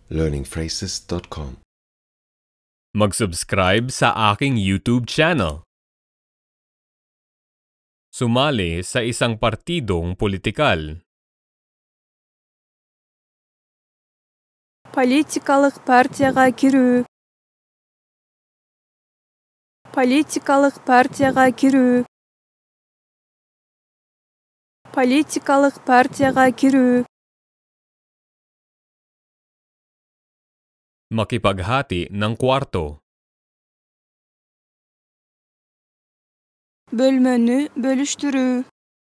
learningphrases.com. Mag-subscribe sa aking YouTube channel. Sumali sa isang partidong politikal. Политикалық партияға кіру. Политикалық партияға кіру. Политикалық партияға кіру. Makipaghati ng kwarto. Bölmeni bölüştürü.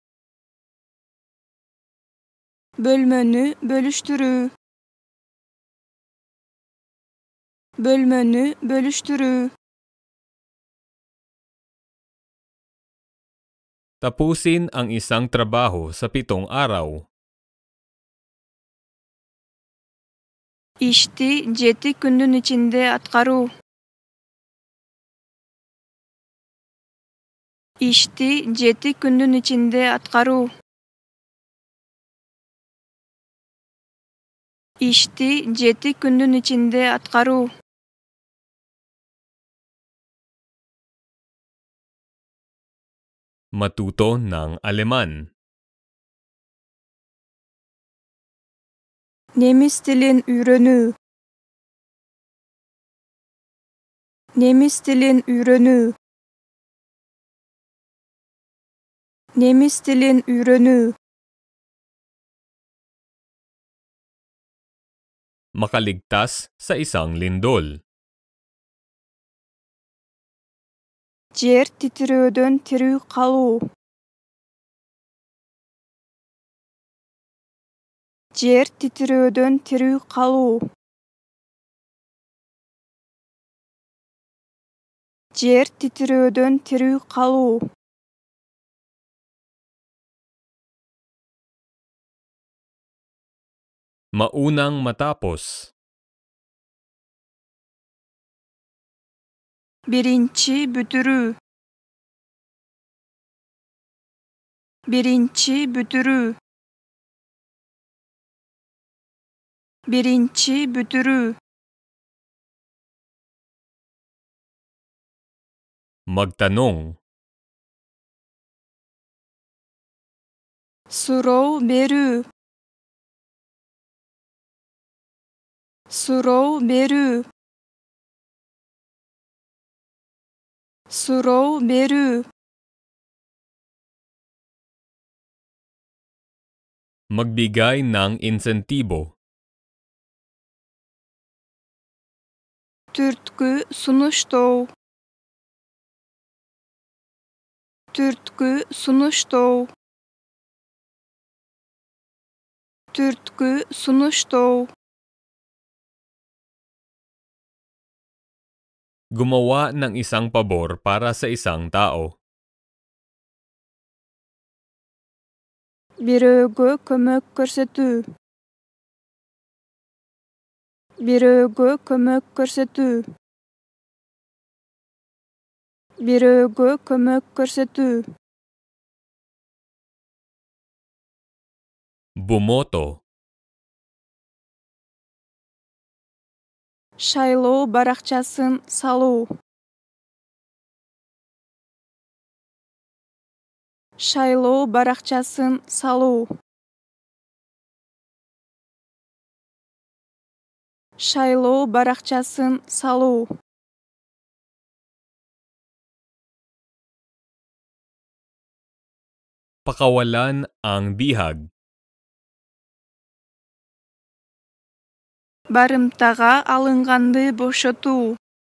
Bölmeni bölüştürü. Bölmeni bölüştürü. Tapusin ang isang trabaho sa 7 araw. İşti 7 günün içinde atkaru. İşti 7 günün içinde atkaru. İşti 7 günün içinde atkaru. Matuto ng Aleman. Nemis dilin öğrenü. Nemis dilin öğrenü. Nemis dilin öğrenü. Makaligtas sa isang lindol. Жер titrөөдөн тирүү калуу. Жер titrөөдөн тирүү калуу. Жер titrөөдөн тирүү калуу. Maunang matapos. Birinci бүтүрүү. Birinci бүтүрүү. Birinci бүтүрүү. Magtanong. Суроо берүү. Суроо берүү. Суроо берүү. Magbigay ng insentibo. Түрткү сунуштоо. Түрткү сунуштоо. Түрткү сунуштоо. Gumawa ng isang pabor para sa isang tao. Бирөөгө көмөк көрсөтүү. Бирөөгө көмөк көрсөтүү. Бирөөгө көмөк көрсөтүү. Bumoto. Шайлоо баракчасын салуу. Шайлоо баракчасын салуу. Шайлоо баракчасын салуу. Pakawalan ang bihag. Барымтага алынганды бошотуу.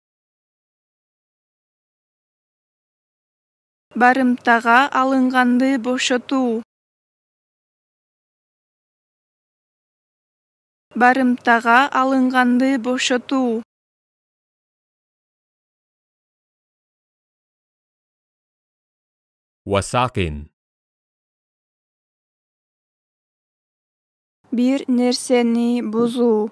Барымтага алынганды бошотуу. Барымтага алынганды бошотуу. Wasakin. Бир нерсени бузуу.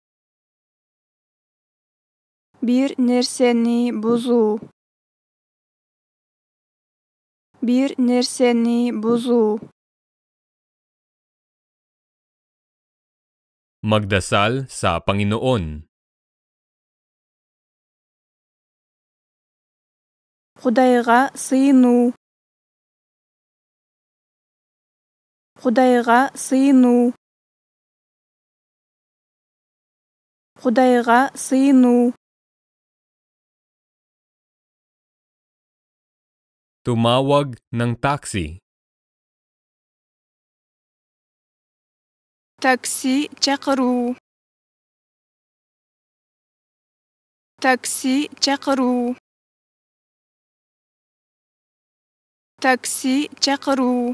Бир нерсени бузуу. Бир нерсени бузуу. Magdasal sa Panginoon. Құдайға сыйыну. Құдайға сыйыну. Құдайға сыйыну. Tumawag ng taxi. Такси чакыруу. Такси чакыруу. Такси чакыруу.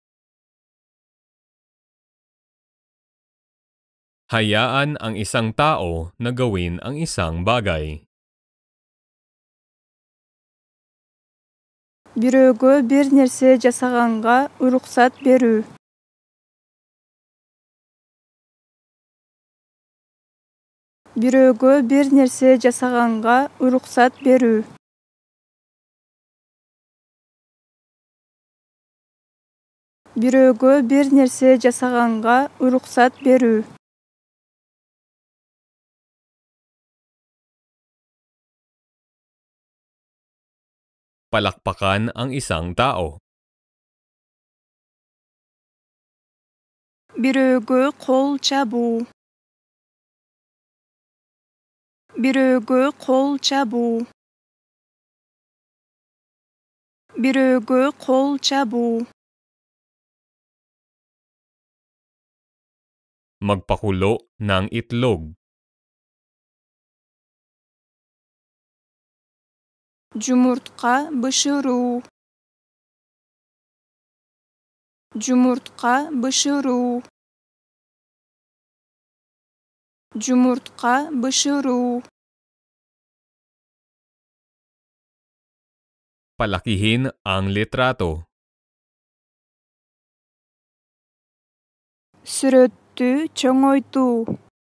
Hayaan ang isang tao na gawin ang isang bagay. Бирөөгө бир нерсе жасаганга уруксат берүү. Бирөөгө бир нерсе жасаганга уруксат берүү. Бирөөгө бир нерсе жасаганга уруксат берүү. Palakpakan ang isang tao. Бирөөгө кол чабуу. Бирөөгө кол чабуу. Бирөөгө кол чабуу. Magpakulo ng itlog. Жумуртка бышыруу. Жумуртка бышыруу. Жумуртка бышыруу. Palakihin ang litrato. Сүрөттү чоңойтуу.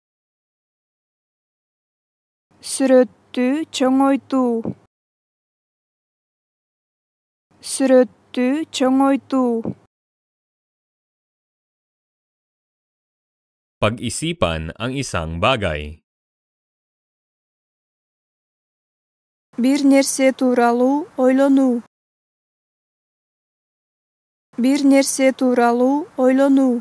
Сүрөттү чоңойтуу. Сүрөттү чоңойтуу. Pag-isipan ang isang bagay. Бир нерсе тууралуу ойлонуу. Бир нерсе тууралуу ойлонуу.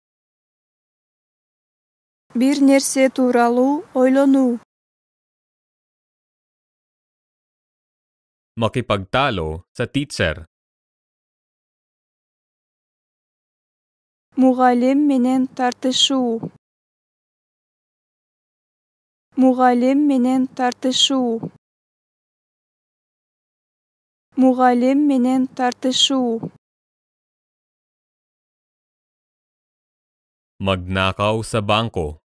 Бир нерсе тууралуу ойлонуу. Makipagtalo sa teacher. Мугалим менен тартышуу. Мугалим менен тартышуу. Мугалим менен тартышуу. Magnakaw sa bangko.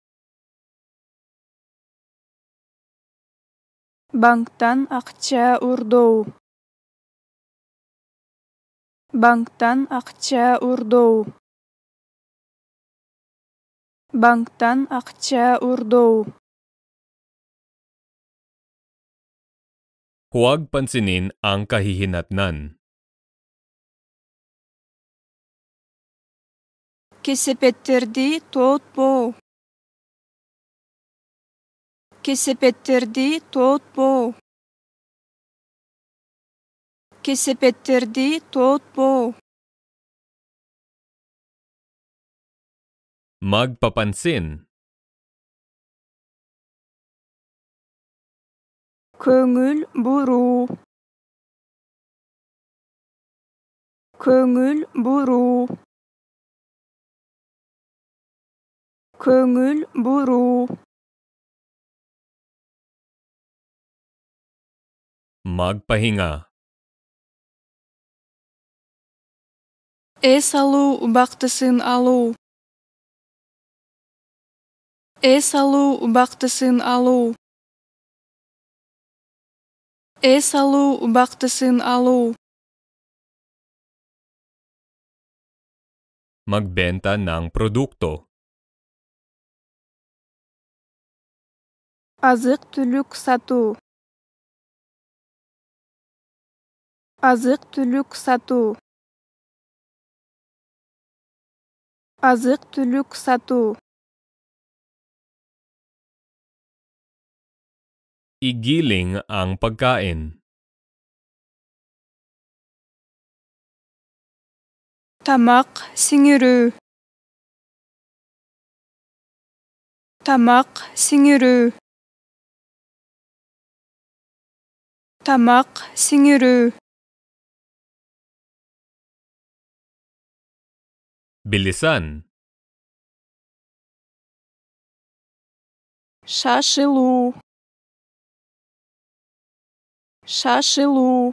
Банктан акча урдоо. Банктан акча урдоо. Банктан акча урдоо. Huwag pansinin ang kahihinatnan. Кесепеттерди тоотпоо. Кесепеттерди тоотпоо. Кесепеттерди тоотпоо. Magpapansin. Көңүл буруу. Көңүл буруу. Көңүл буруу. Magpahinga. Эс алуу убактысын алуу. Эс алуу убактысын алуу. Эс алуу убактысын алуу. Magbenta ng produkto. Азык-түлүк сатуу. Азык-түлүк сатуу. Азык-түлүк сатуу. Igiling ang pagkain. Tamak singuru. Tamak singuru. Tamak singuru. Bilisan. Шашилу. Шашилу.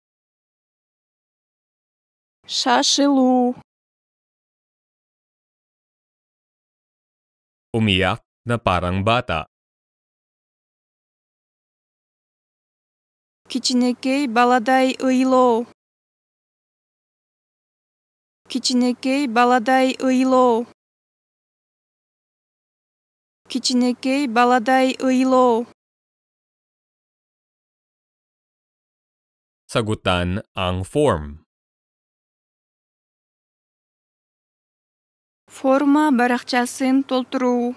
Шашилу. Umiyak na parang bata. Кичинекей баладай ыйлоо. Кичинекей баладай ыйлоо. Кичинекей баладай ыйлоо. Sagutan ang form. Форма баракчасын толтуруу.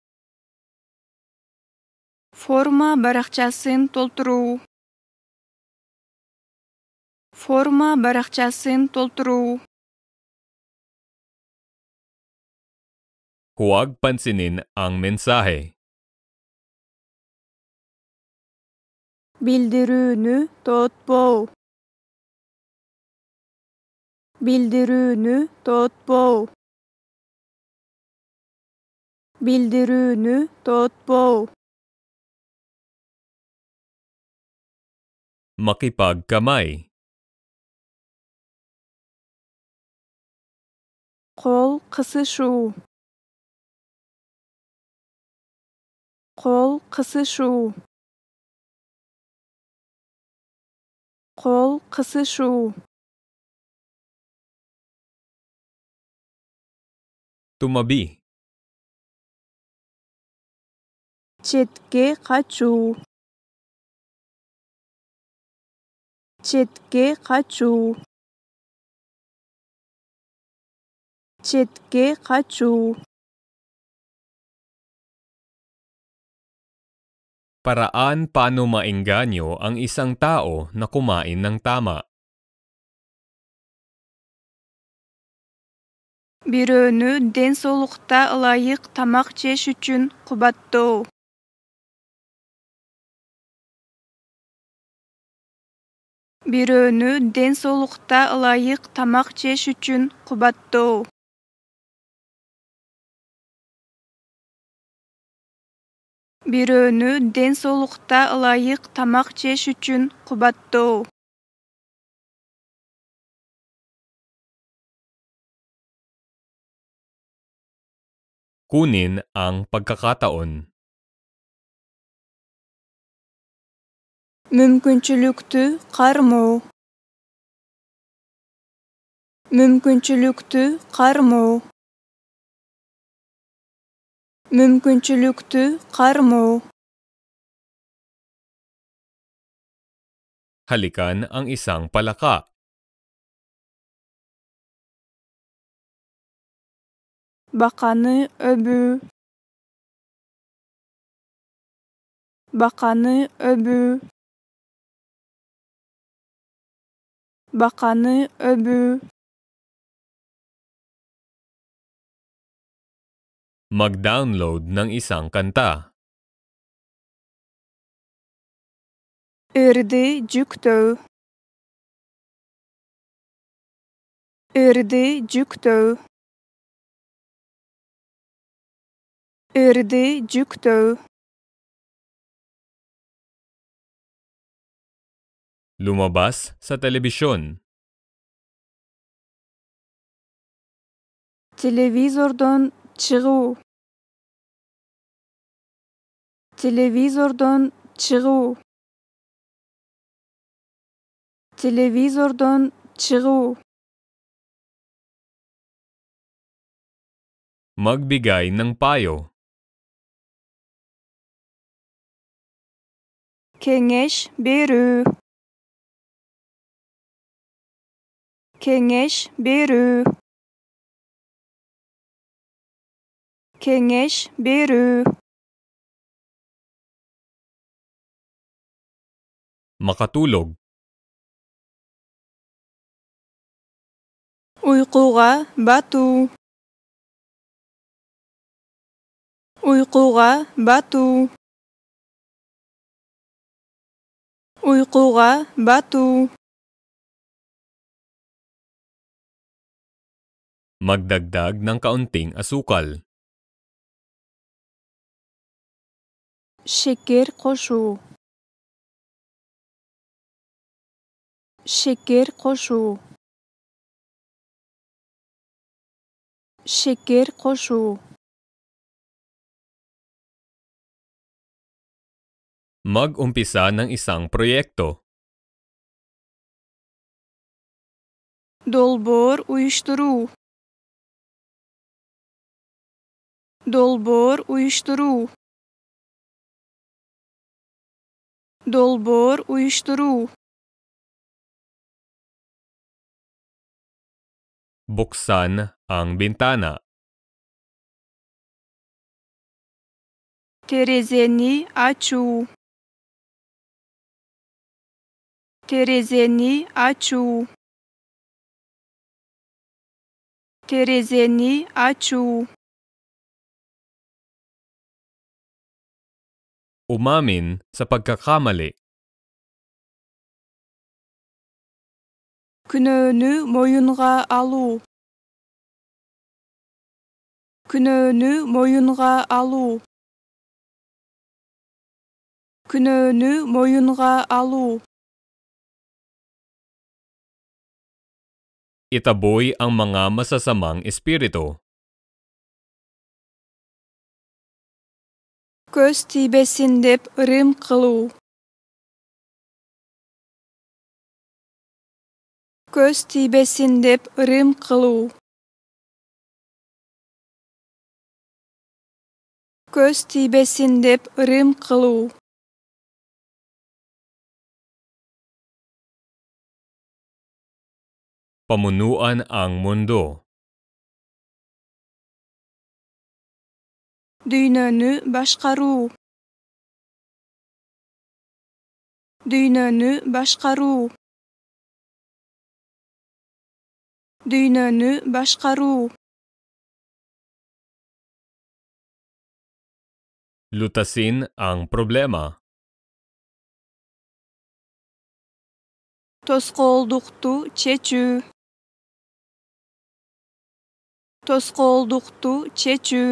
Форма баракчасын толтуруу. Форма баракчасын толтуруу. Huwag pansinin ang mensahe. Билдирүүнү тоотпоо. Билдирүүнү тоотпоо. Билдирүүнү тоотпоо. Makipagkamay. Кол кысышуу. Кол кысышуу. Кол кысышуу. Tumabi. Четке качуу. Четке качуу. Четке качуу. Paraan paano maengganyo ang isang tao na kumain ng tama. Бирөөнү ден соолукта ылайык тамак жеш үчүн кубаттоо. Бирөөнү ден соолукта ылайык тамак жеш үчүн кубаттоо. Бирөөнү ден соолукта ылайык тамак жеш үчүн кубаттоо. Kunin ang pagkakataon. Мүмкүнчүлүктү кармоо. Мүмкүнчүлүктү кармоо. Мүмкүнчүлүктү кармоо. Halikan ang isang palaka. Баканы өбүү. Баканы өбүү. Баканы өбүү. Mag-download ng isang kanta. Ырды жүктөө. Ырды жүктөө. Ырды жүктөө. Lumabas sa telebisyon. Телевизордон чыгуу. Телевизордон чыгуу. Телевизордон чыгуу. Magbigay ng payo. Кеңеш берүү. Кеңеш берүү. Кеңеш берүү. makatulog, uyquga batu, uyquga batu, uyquga batu, magdagdag ng kaunting asukal, şeker qo'shu, şeker qo'shu, şeker qo'shu, mag-umpisa ng isang proyekto, dolbor uyuşturu, dolbor uyuşturu, dolbor uyuşturu, buksan ang bintana, terezeni açu, terezeni açu, terezeni açu, umamin sa pagkakamali, günöөнü moyunga alu, günöөнü moyunga alu, günöөнü moyunga alu, itaboy ang mga masasamang espiritu, göz tibesin dep ırım kılu, göz tibesin dep ırım kılu, göz tibesin dep ırım kılu, pamunuan ang mundo, düynöөнü başkaru, düynöөнü başkaru, düynöөнü başkaru, lutasin ang problema, tosqolduktu çeçü, tosqolduktu çeçü,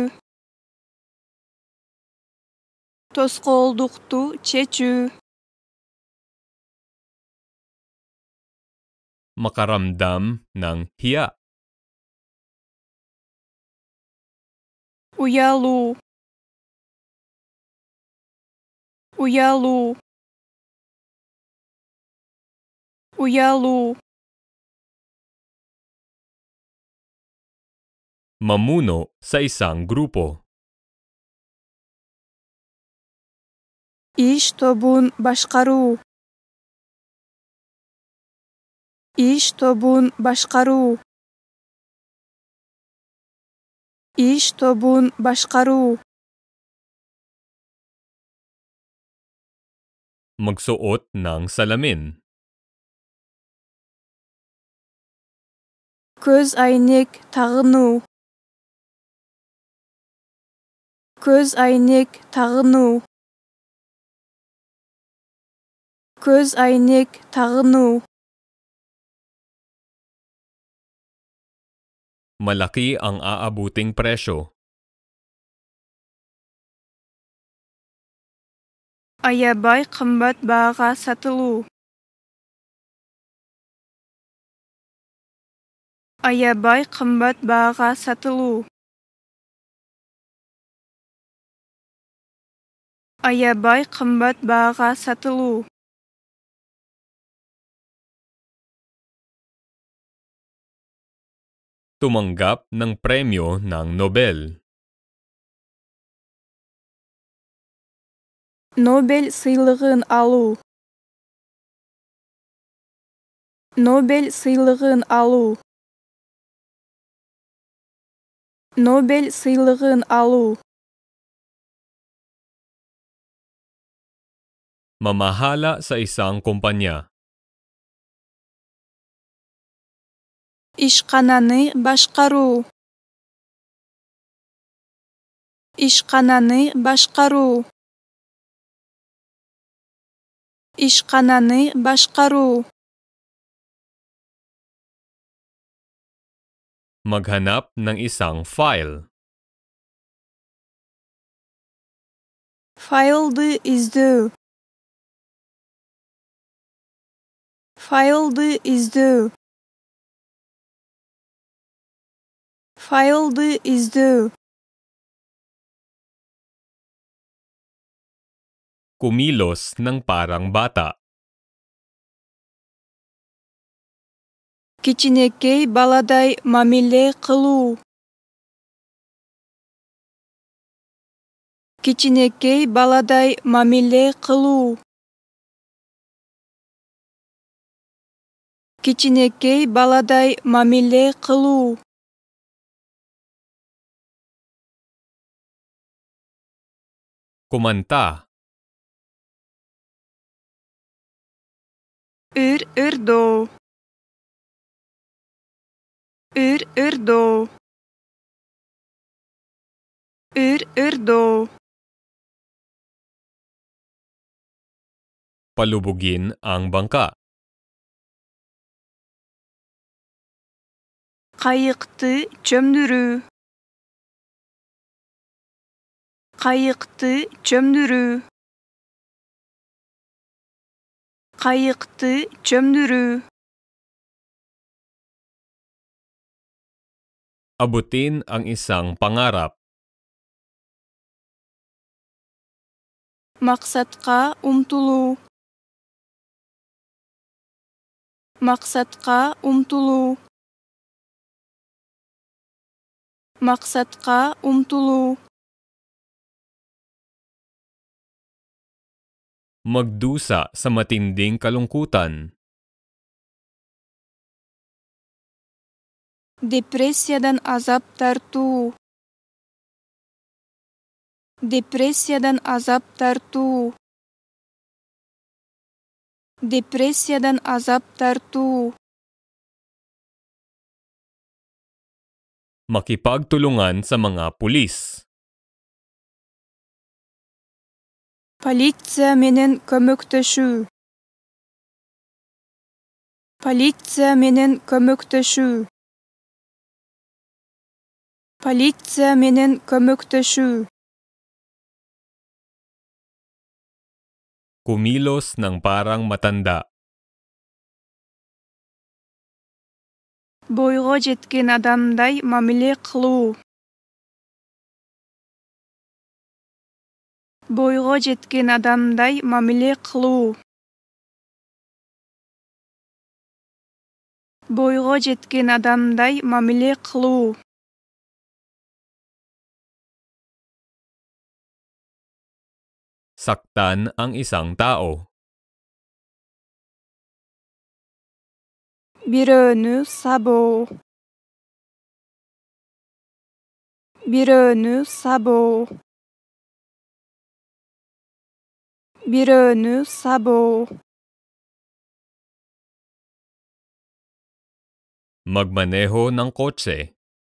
tosqolduktu çeçü, makaramdam ng hiya, uyalu, uyalu, uyalu, mamuno sa isang grupo, iş tobun başkaru, iş tobun başkaru, iş tobun başkaru, magsuot ng salamin, göz aynek tağınu, göz aynek tağınu, göz aynek tağınu, malaki ang aabuting presyo, ayabay kımbat bağa satılu, ayabay kımbat bağa satılu, ayabay kımbat bağa satılu, tumanggap ng premyo ng Nobel, Nobel sıylığın alu, Nobel sıylığın alu, Nobel sıylığın alu, Mamahala sa isang kumpanya. Ишкананы башкаруу. Ишкананы башкаруу. Ишкананы башкаруу. Maghanap ng isang file. Файлды издөө. Файлды издөө. Файлды издөө. Kumilos ng parang bata. Кичинекей баладай мамиле кылуу. Кичинекей баладай мамиле кылуу. Кичинекей баладай мамиле кылуу. Kumanta. Ыр-ырдоо. Ыр-ырдоо. Ыр-ырдоо. Palubugin ang bangka. Кайыкты чөмдүрүү. Кайыкты чөмдүрүү. Кайыкты чөмдүрүү. Abutin ang isang pangarap. Максатка умтулуу. Максатка умтулуу. Максатка умтулуу. Magdusa sa matinding kalungkutan. Депрессиядан азап тартуу. Депрессиядан азап тартуу. Депрессиядан азап тартуу. Makipagtulungan sa mga pulis. Полиция менен көмөктөшүү. Полиция менен көмөктөшүү. Полиция менен көмөктөшүү. Kumilos ng parang matanda. Бойго жеткен адамдай мамиле кылуу. Бойго жеткен адамдай мамиле кылуу. Бойго жеткен адамдай мамиле кылуу. Saktan ang isang tao. Бирөөнү сабоо. Бирөөнү сабоо. Бирөөнү сабоо. Magmaneho ng kotse.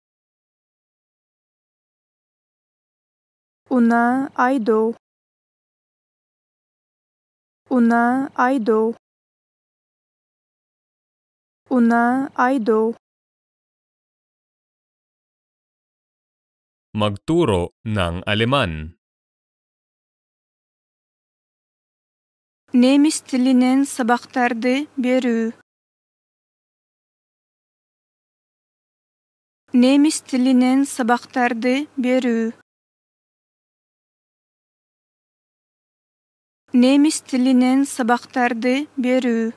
Унаа айдоо. Унаа айдоо. Унаа айдоо. Magturo ng Aleman. Немис тилинен сабактарды берүү. Немис тилинен сабактарды берүү. Немис тилинен сабактарды берүү.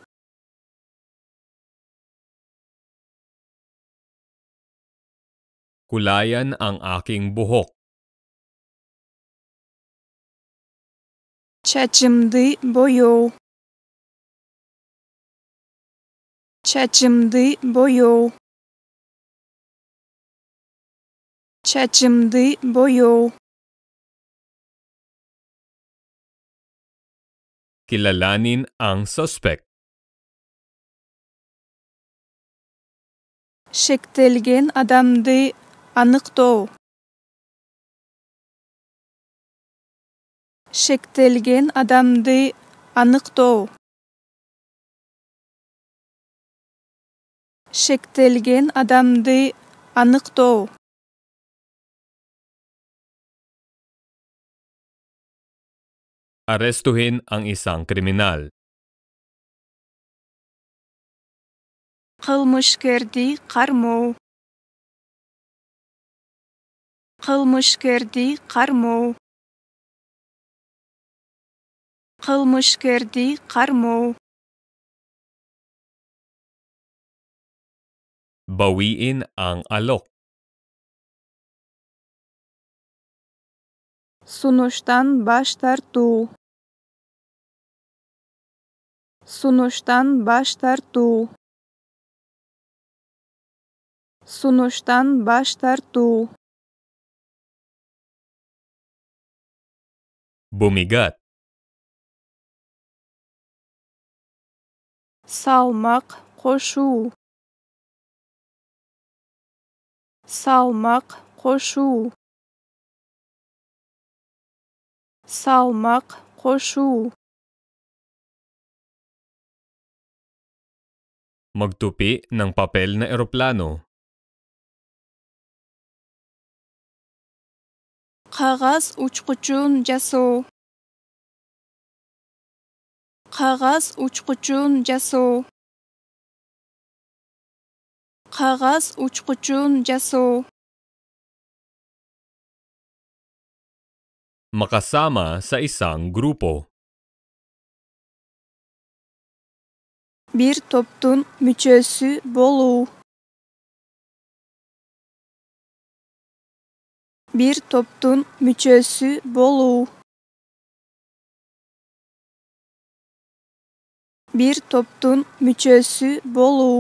Kulayan ang aking buhok. Чачымды боёу. Чачымды боёу. Чачымды боёу. Kilalanin ang suspect. Шектелген адамды анықтоо. Шектелген адамды анықтоо. Шектелген адамды анықтоо. Arestuhin ang isang kriminal. Кылмышкерди кармоо. Кылмышкерди кармоо. Кылмышкерди кармоо. Bawiin ang alok. Сунуштан баш тартуу. Сунуштан баш тартуу. Сунуштан баш тартуу. Bumigat. Салмак кошуу. Салмак кошуу. Салмак кошуу. Magtupi ng papel na eroplano. Кагаз учкучун жасоо. Кагаз учкучун жасоо. Кагаз учкучун жасоо. Makasama sa isang grupo. Бир топтун мүчөсү болуу. Бир топтун мүчөсү болуу. Бир топтун мүчөсү болуу.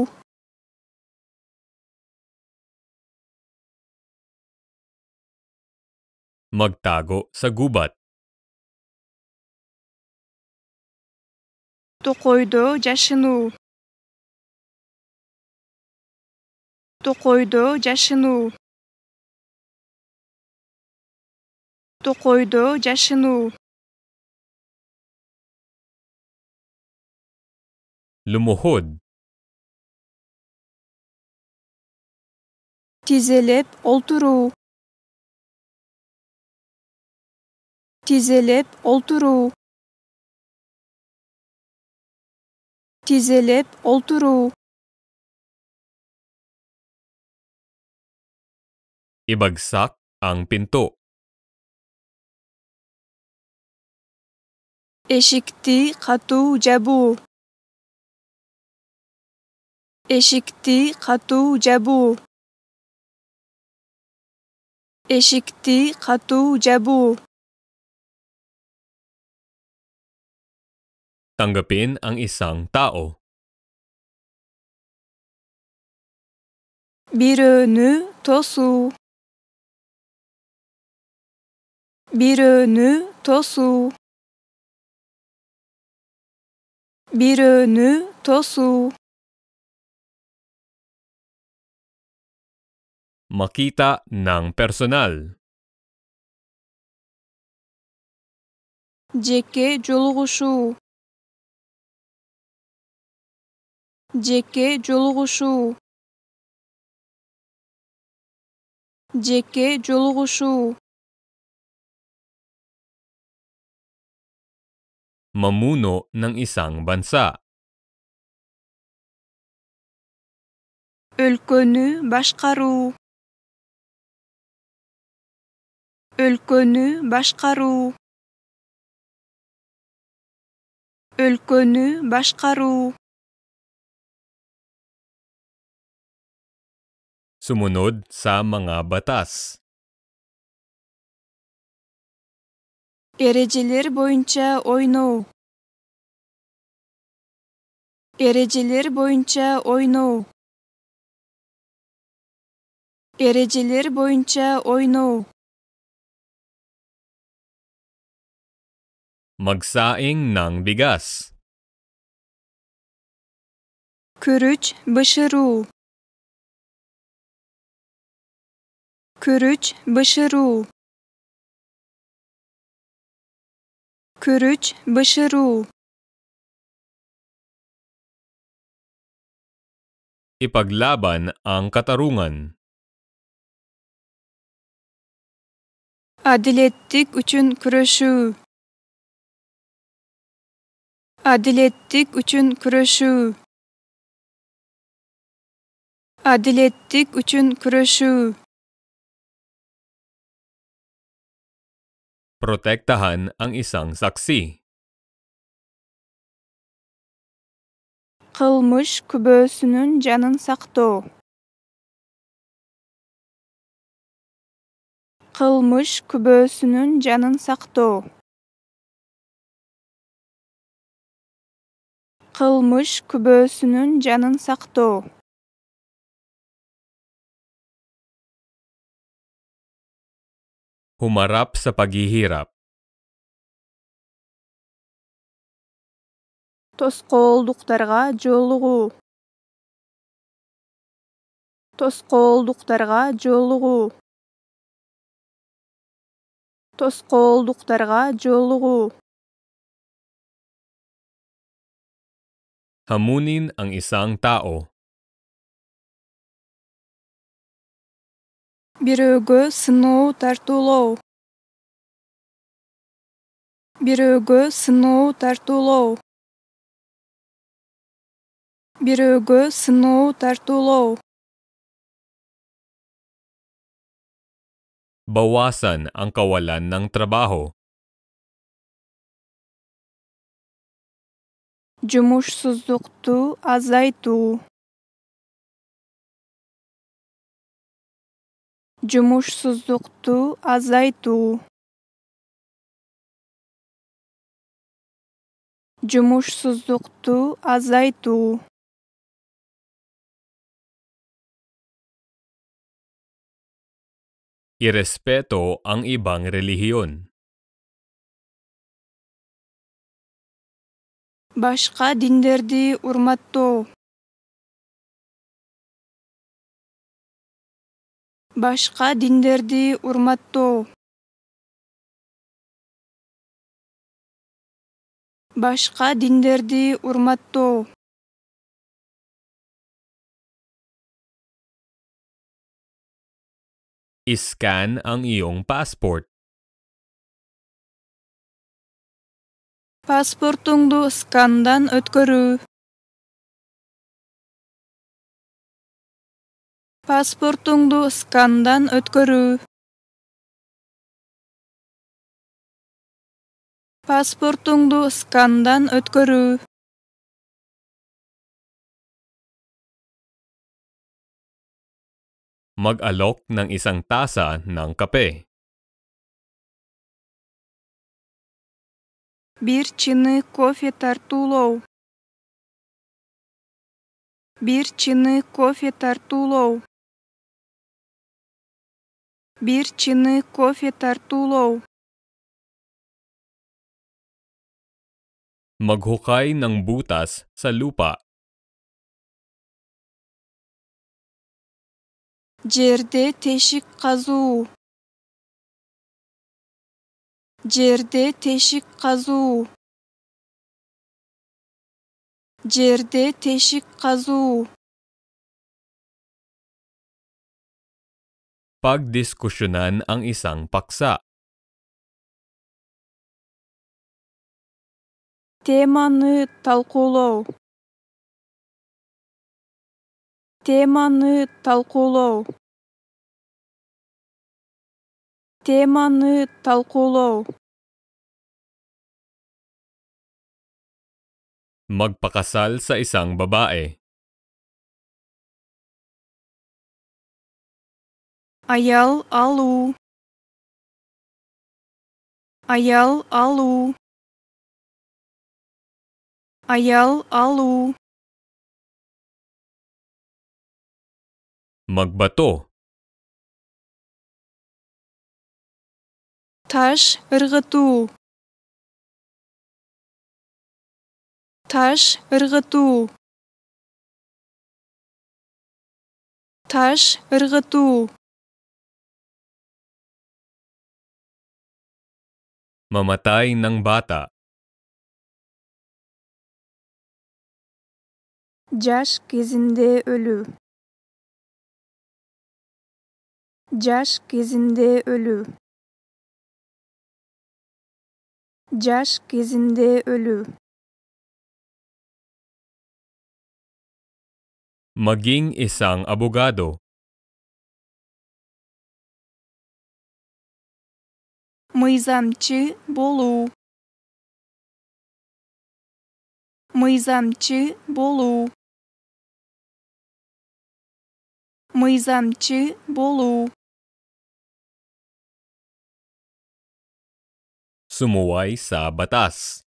Magtago sa gubat. Токойдо жашынуу. Токойдо жашынуу. Токойдо жашынуу. Lumuhod. Тизелеп олтуруу. Тизелеп олтуруу. Тизелеп олтуруу. Ibagsak ang pinto. Эшикти катуу жабуу. Эшикти катуу жабуу. Эшикти катуу жабуу. Tanggapin ang isang tao. Бирөөнү тосуу. Бирөөнү тосуу. Бирөөнү тосуу. Makita ng personal. Жеке жолугушуу. Жеке жолугушуу. Жеке жолугушуу. Mamuno ng isang bansa. Өлкөнү башкаруу. Өлкөнү башкаруу. Өлкөнү башкаруу. Sumunod sa mga batas. Эрежелер боюнча ойноо. Эрежелер боюнча ойноо. Эрежелер боюнча ойноо. Magsaing ng bigas. күрүч бышыруу. күрүч бышыруу. күрүч бышыруу. Ipaglaban ang katarungan. Адилеттик үчүн күрөшүү. Адилеттик үчүн күрөшүү. Адилеттик үчүн күрөшүү. Protektahan ang isang saksi. Кылмыш күбөсүнүн жанын сактоо. Кылмыш күбөсүнүн жанын сактоо. Кылмыш күбөсүнүн жанын сактоо. Humarap sa paghihirap. Тоскоолдуктарга жолугуу. Тоскоолдуктарга жолугуу. Тоскоолдуктарга жолугуу. Hamunin ang isang tao. Бирөөгө сыноо тартуулоо. Бирөөгө сыноо тартуулоо. Бирөөгө сыноо тартуулоо. Bawasan ang kawalan ng trabaho. Жумушсуздукту азайтуу. Жумушсуздукту азайтуу. Жумушсуздукту азайтуу. Irespeto ang ibang relihiyon. Башка диндерди урматтоо. Башка диндерди урматтоо. Башка диндерди урматтоо. Iscan ang iyong passport. Паспортуңду скандан өткөрүү. Паспортуңду скандан өткөрүү. Паспортуңду скандан өткөрүү. Mag-alok ng isang tasa ng kape. Бир чыны кофе тартуулоо. Бир чыны кофе тартуулоо. Бир чыны кофе тартуулоо. Maghukay ng butas sa lupa. Жерде тешик казуу. Жерде тешик казуу. Жерде тешик казуу. Pagdiskusyonan ang isang paksa. Теманы талкуулоо. Теманы талкуулоо. Теманы талкуулоо. Magpakasal sa isang babae. Аял алуу. Аял алуу. Аял алуу. Magbato. Таш ыргытуу. Taş ыргытуу. Taş ыргытуу. Mamatay ng bata. Jaş кезінде ölü. Jaş кезінде ölü. Jaş кезінде ölü. Maging isang abogado. Мыйзамчы болуу. Мыйзамчы болуу. Мыйзамчы болуу. Sumuway sa batas.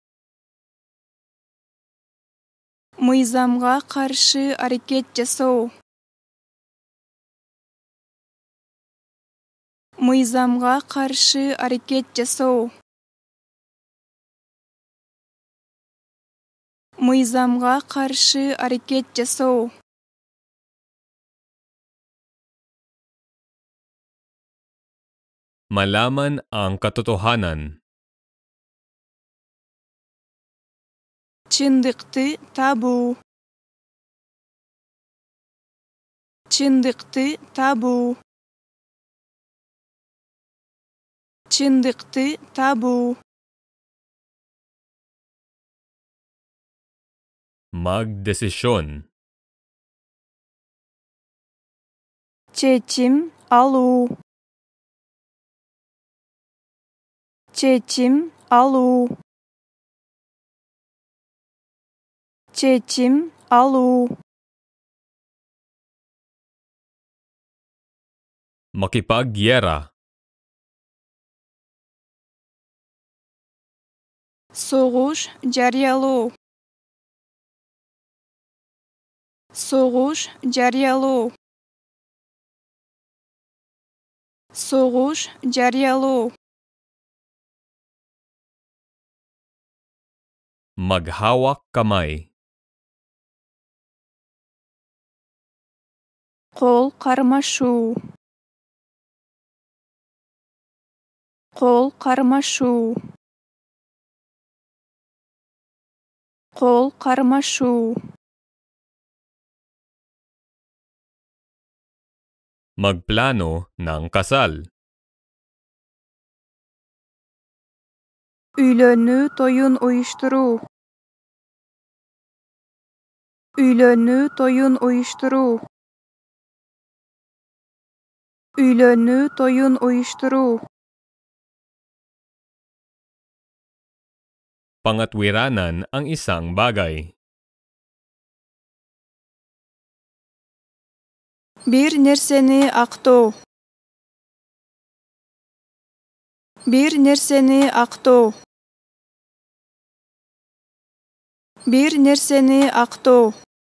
Мыйзамга каршы аракет жасоо. Мыйзамга каршы аракет жасоо. Мыйзамга каршы аракет жасоо. Malaman ang katotohanan. Чындыкты табуу. Чындыкты табуу. Чындыкты табуу. Magdesisyon. Чечим алуу. Чечим алуу. Чечим алуу. Makipagyera. Согуш жарыялоо. Согуш жарыялоо. Согуш жарыялоо. Maghawak kamay. Кол кармашуу. Кол кармашуу. Кол кармашуу. Magplano ng kasal. Үйлөнүү тоюн уюштуруу. Үйлөнүү тоюн уюштуруу. Үйлөнүү тоюн уюштуруу. Pangatwiranan ang isang bagay. Бир нерсени актоо. Бир нерсени актоо. Бир нерсени актоо.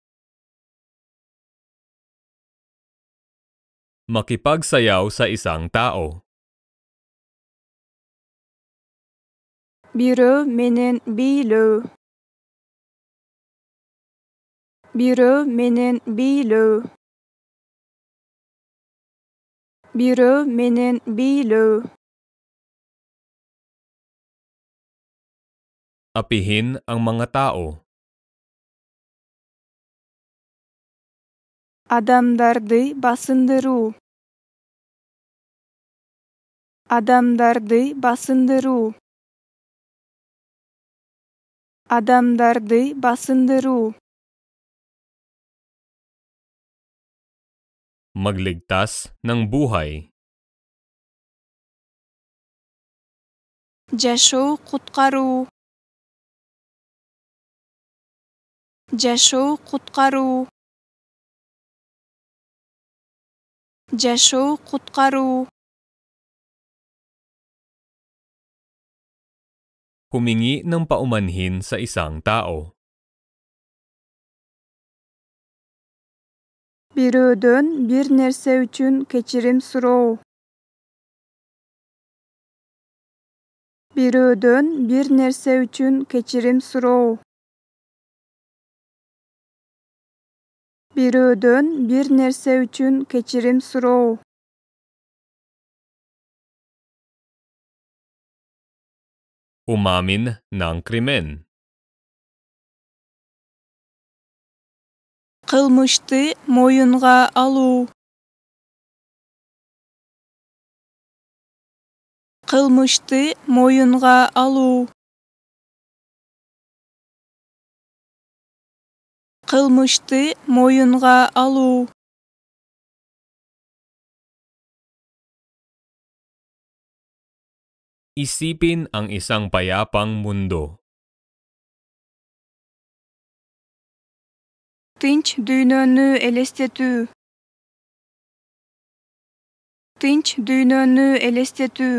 Makipagsayaw sa isang tao. Бирөө менен бийлөө. Бирөө менен бийлөө. Бирөө менен бийлөө. Apihin ang mga tao. Адамдарды басындыруу. Адамдарды басындыруу. Адамдарды басындыруу. Magligtas ng buhay. Жашоо куткаруу. Жашоо куткаруу. Жашоо куткаруу. Humingi ng paumanhin sa isang tao. Бирөөдөн бир нерсе үчүн кечирим суроо. Бирөөдөн бир нерсе үчүн кечирим суроо. Бирөөдөн бир нерсе үчүн кечирим суроо. Umamin ng krimen. Кылмышты моюнга алуу. Кылмышты моюнга алуу. Кылмышты моюнга алуу. Isipin ang isang payapang mundo. Тынч дүйнөнү элестетүү. Тынч дүйнөнү элестетүү.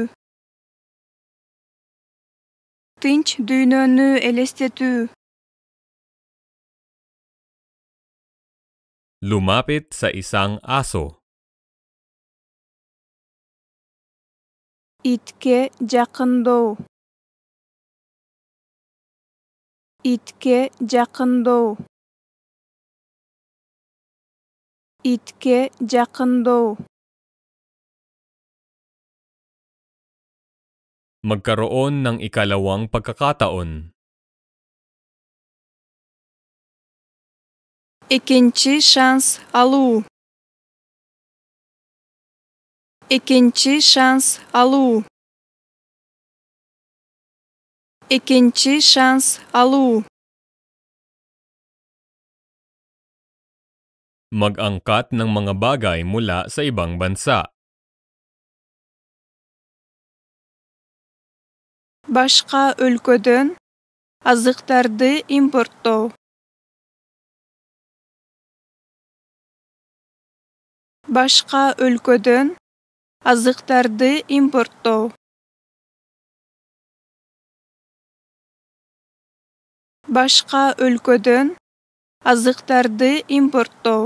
Тынч дүйнөнү элестетүү. Lumapit sa isang aso. Итке жакындоо. Итке жакындоо. Итке жакындоо. Magkaroon ng ikalawang pagkakataon. Экинчи шанс алуу. Экинчи шанс алуу. Экинчи шанс алуу. Mag-angkat ng mga bagay mula sa ibang bansa. Башка өлкөдөн азыктарды импорттоо. Башка өлкөдөн азыктарды импорттоо. Башка өлкөдөн азыктарды импорттоо.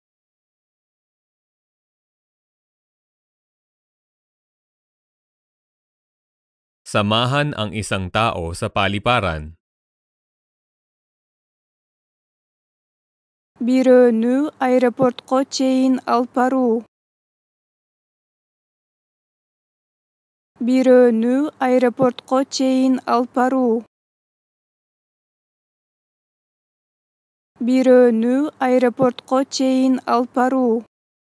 Samahan ang isang tao sa paliparan. Бирөөнү аэропортко чейин алып баруу. Бирөөнү аэропортко чейин алып баруу. Бирөөнү аэропортко чейин алып баруу.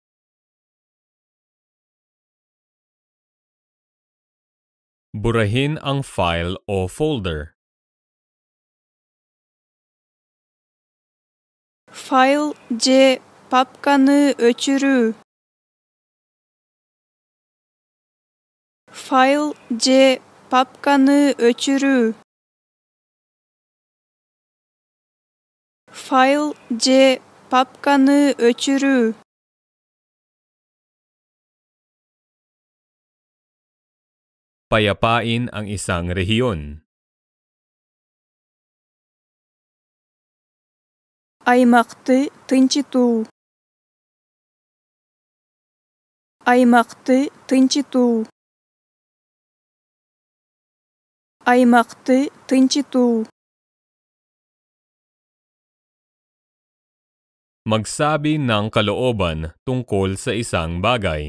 Burahin ang file o folder. Файл же папканы өчүрүү. Файл же папканы өчүрүү. Файл же папканы өчүрүү. Payapain ang isang rehiyon. Аймакты тынчытуу. Аймакты тынчытуу. Аймакты тынчытуу. Magsabi ng kalooban tungkol sa isang bagay.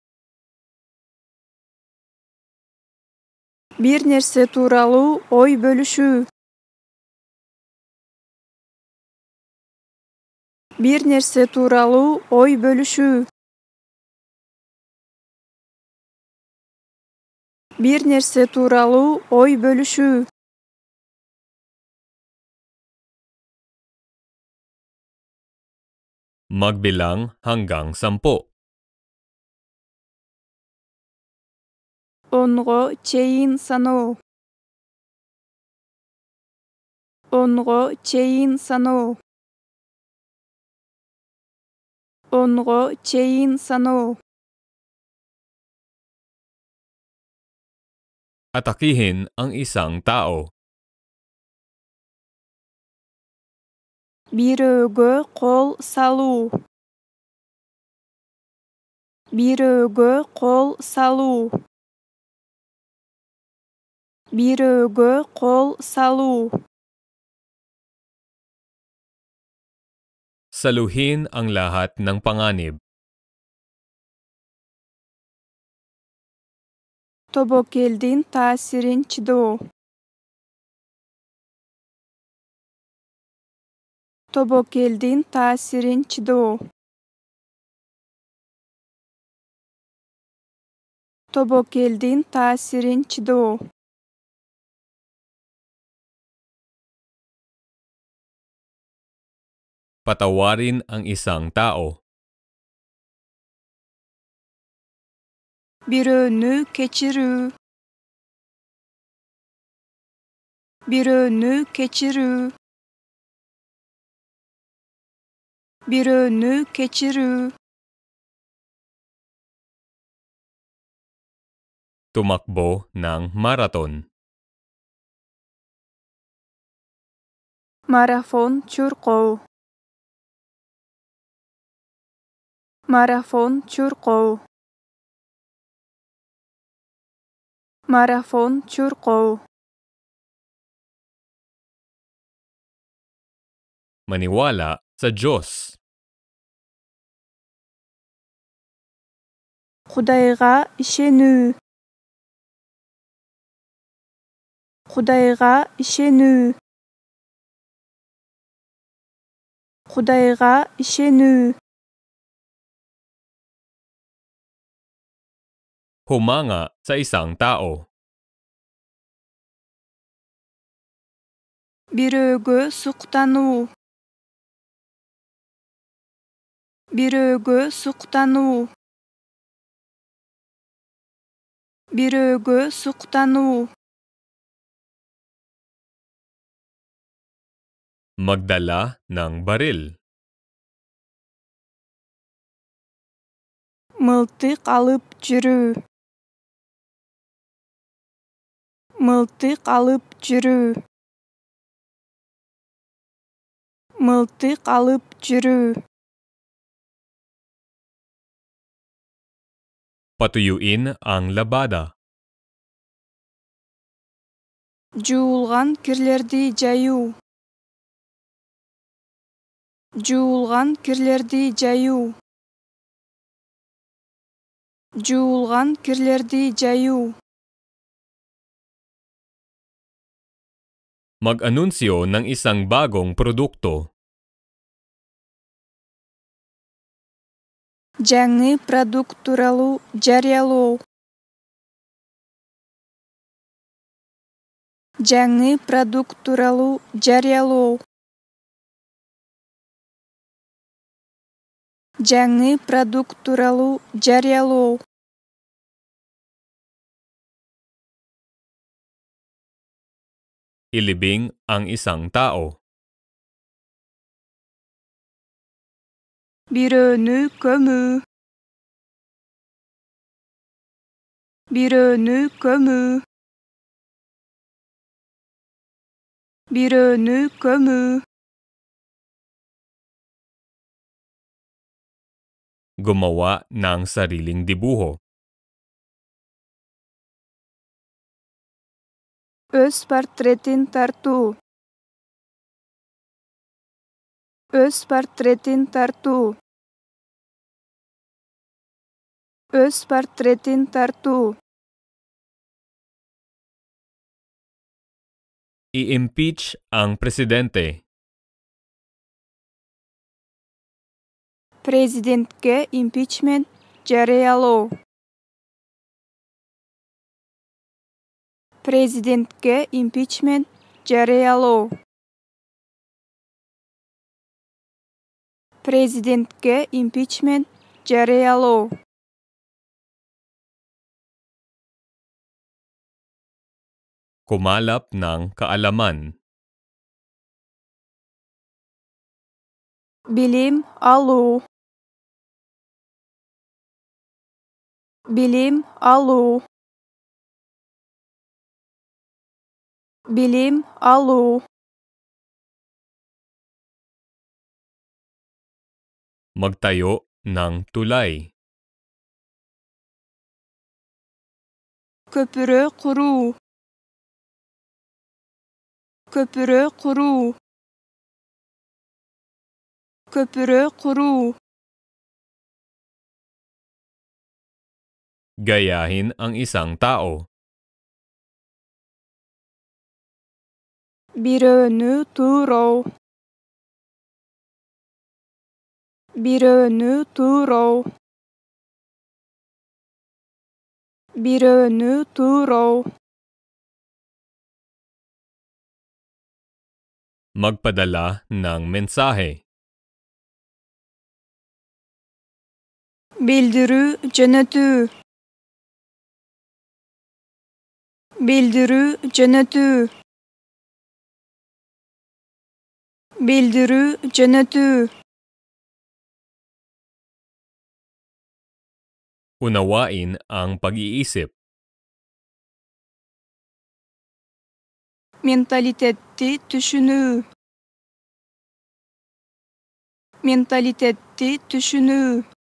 Бир нерсе тууралуу ой бөлүшүү. Бир нерсе тууралуу ой бөлүшүү. Бир нерсе тууралуу ой бөлүшүү. Magbilang hanggang 10. Онго чейин саноо. Онго чейин саноо. Онго чейин саноо. Atakihin ang isang tao. Бирөөгө кол салуу. Бирөөгө кол салуу. Бирөөгө кол салуу. Saluhin ang lahat ng panganib. Tobokeldiğin tasirin çıdo. Tobokeldiğin tasirin çıdo. Tobokeldiğin tasirin çıdo. Patawarin ang isang tao. Bir önü keçirü. Bir önü keçirü. Bir önü keçirü. Tumakbo ng maraton. Marafon çurko. Marafon çurko. Marafon çurko. Maniwala sa Diyos. Xudayga işenü. Xudayga işenü. Xudayga işenü. Humanga sa isang tao. Birögö suktanu. Birögö suktanu. Birögö suktanu. Magdala ng baril. Mıltık alıp yürü. Mıltık alıp yürü. Mıltık alıp yürü. Patuyuin ang labada. Жуылған кірлерді жаю. Жуылған кірлерді жаю. Жуылған кірлерді жаю. Mag-anunsyo ng isang bagong produkto. Жаңы продукт туралы жариялоо. Жаңы продукт туралы жариялоо. Жаңы продукт туралы жариялоо. Ilibing ang isang tao. Birönü kömü. Birönü kömü. Birönü kömü. Gumawa ng sariling dibuho. Öz portretin tartu. Öz portretin tartu. Öz portretin tartu. I-impeach ang presidente. Президентке impeachment жариялоо. Президентке impeachment жариялоо. Президентке impeachment жариялоо. Kumalap ng kaalaman. Bilim aluu. Bilim aluu. Bilim aluu. Magtayo ng tulay. Köprü kuruu. Köprü kuruu. köprü kuruu. Gayahin ang isang tao. Biröönü tuuruu. Biröönü tuuruu. Biröönü tuuruu. Magpadala ng mensahe. Bildirü jönötүү. Bildirü jönötүү. Bildirü jönötүү. Unawain ang pag-iisip. Mentalitetti düşünүү. Mentalitetti düşünүү.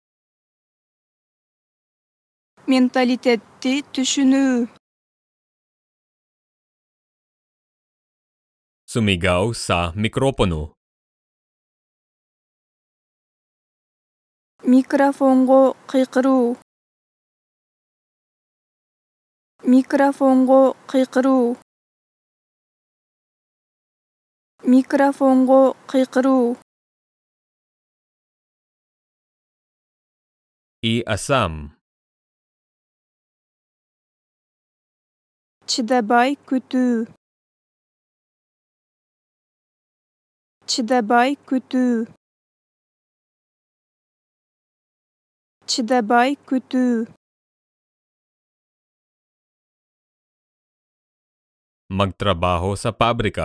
Mentalitetti düşünүү. Sumigaw sa mikropono. Microfongo qıyqıruu. Microfongo qıyqıruu. Microfongo qıyqıruu. Iasam. Chidabay kütүү. Chidabay kütүү. Chidabay kütүү. Magtrabaho sa pabrika.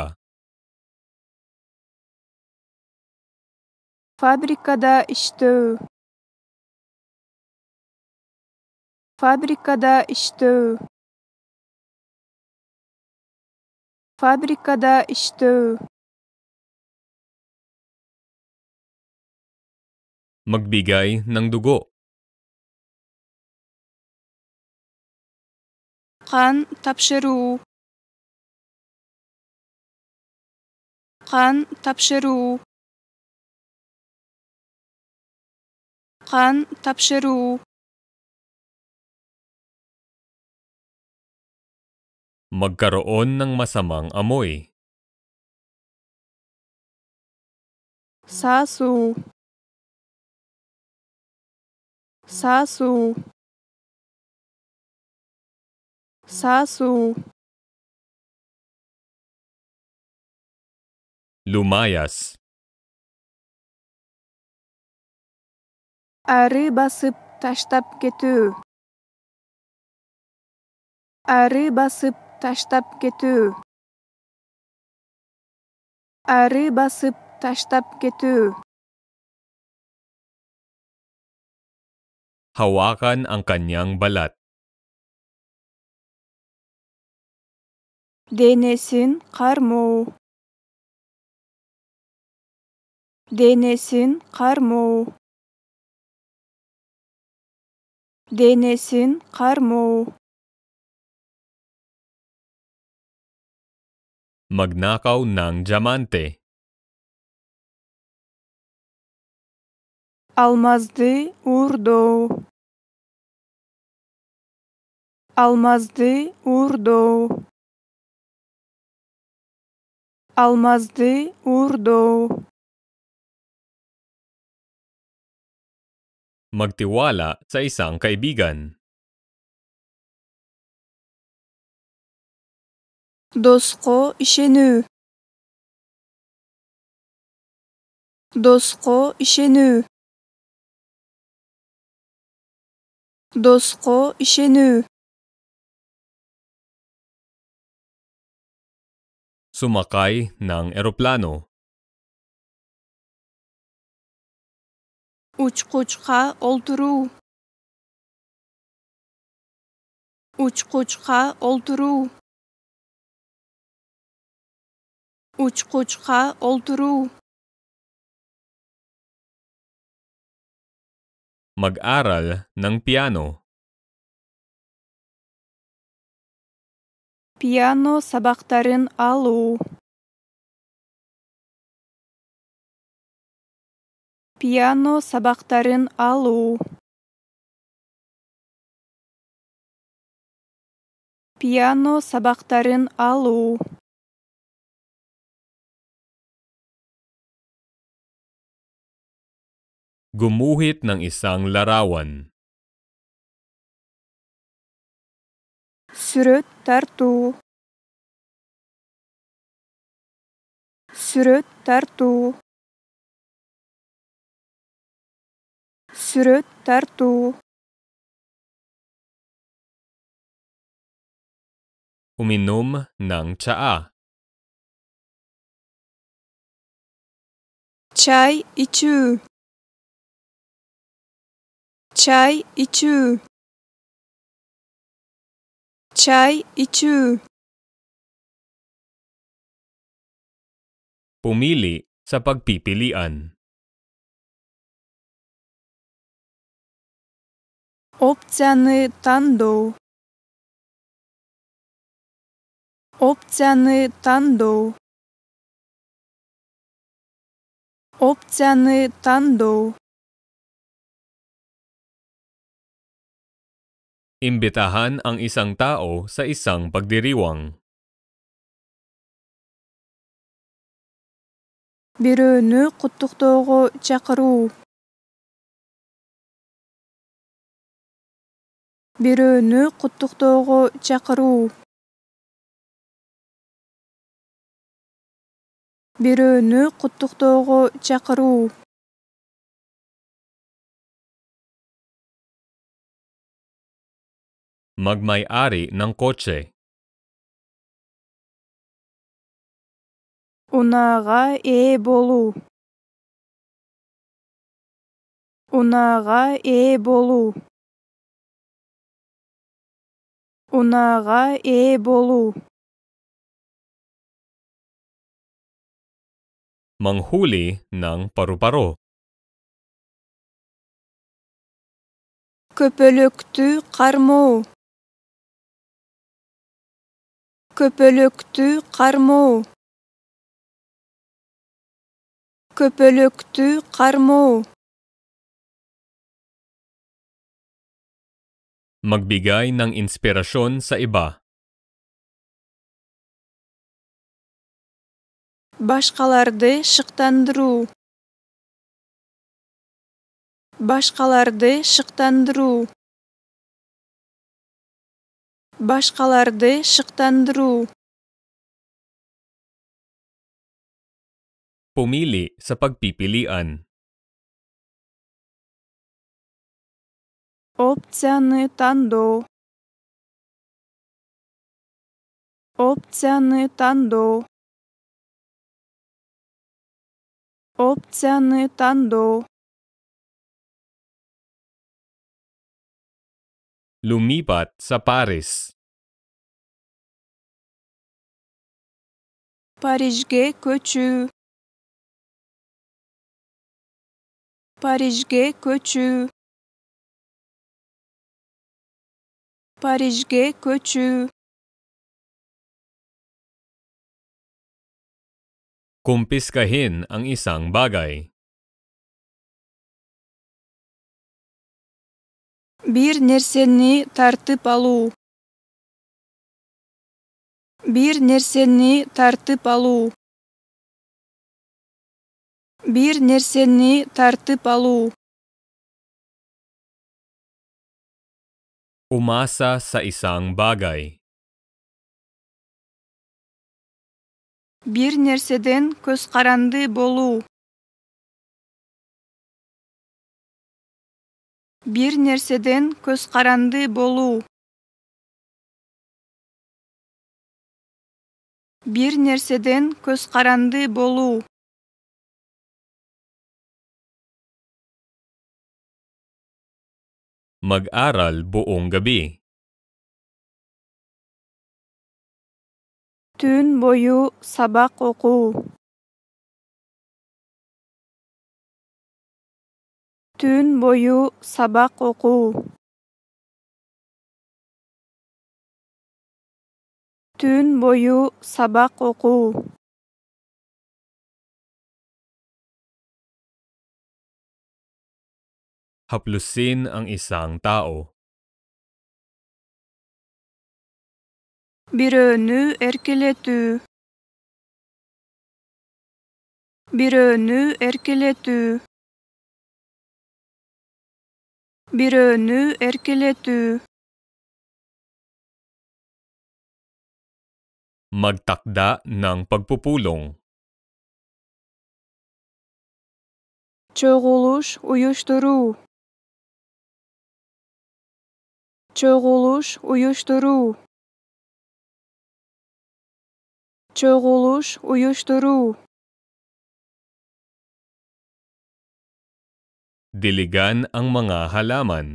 Fabrikada iştөө. Fabrikada iştөө. Fabrikada iştөө. Magbigay ng dugo. Kan tapşıruu. Kan tapşıruu. Kan tapşıruu. Magkaroon ng masamang amoy. Sasu. Sasu. Sasu. Lumayas. Arı basıp taştap ketүү. Arı basıp taştap ketүү. Arı basıp taştap ketүү. Hawakan ang kanyang balat. Denesin karmuu. Denesin karmuu. Denesin karmuu. Magnakaw ng diamante. Almazdı urdu. Almazdı urdu. Almazdı urdu. Magtiwala sa isang kaibigan. Доско ишенүү. Доско ишенүү. Доско ишенүү. Sumakay ng eroplano. Учкучка олтуруу. Учкучка олтуруу. Учкучка олтуруу. Mag-aral ng piano. Piyano sabakların aluu. Piano sabaqtарын алуу. Piano sabaqtарын алуу. Gumuhit ng isang larawan. Сүрөт тартуу. Сүрөт тартуу. Сүрөт тартуу. Uminom ng tsaa. Чай ичүү. Чай ичүү. Чай ичүү. Pumili sa pagpipilian. Опцияны тандоо. Опцияны тандоо. Опцияны тандоо. Imbitahan ang isang tao sa isang pagdiriwang. Бирөөнү куттуктоого чакыруу. Бирөөнү куттуктоого чакыруу. Бирөөнү куттуктоого чакыруу. Magmay-ari ng kotse. Унаага ээ болуу. Унаага ээ болуу. Унаага ээ болуу. Manghuli ng paru-paro. Көпөлөктү кармоо. Көпөлөктү кармоо. Көпөлөктү кармоо. Magbigay ng inspirasyon sa iba. Башкаларды шыктандыруу. Башкаларды шыктандыруу. Башкаларды шыктандыруу. Pumili sa pagpipilian. Опцияны тандоо. Опцияны тандоо. Опцияны тандоо. Lumipat sa Paris. Парижге көчүү. Парижге көчүү. Парижге көчүү. Kumpiskahin ang isang bagay. Бир нерсени тартып алуу. Бир нерсени тартып алуу. Бир нерсени тартып алуу. Umasa sa isang bagay. Бир нерседен көз каранды болуу. Бир нерседен көз каранды болуу. Бир нерседен көз каранды болуу. Mag-aral buong gabi. Түн бою сабак окуу. Түн бою сабак окуу. Түн бою сабак окуу. Haplusin ang isang tao. Бирөөнү эркелетүү. Бирөөнү эркелетүү. Бирөөнү эркелетүү. Magtakda ng pagpupulong. Чогулуш уюштуруу. Чогулуш уюштуруу. Чогулуш уюштуруу. Diligan ang mga halaman.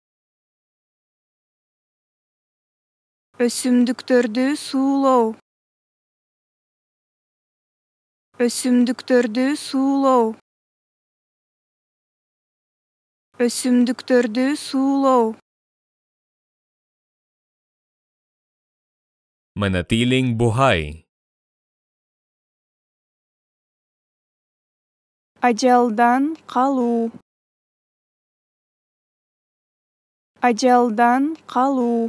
Өсүмдүктөрдү суулоо. Өсүмдүктөрдү суулоо. Өсүмдүктөрдү суулоо. Manatiling buhay. Ажалдан калуу. Ажалдан калуу.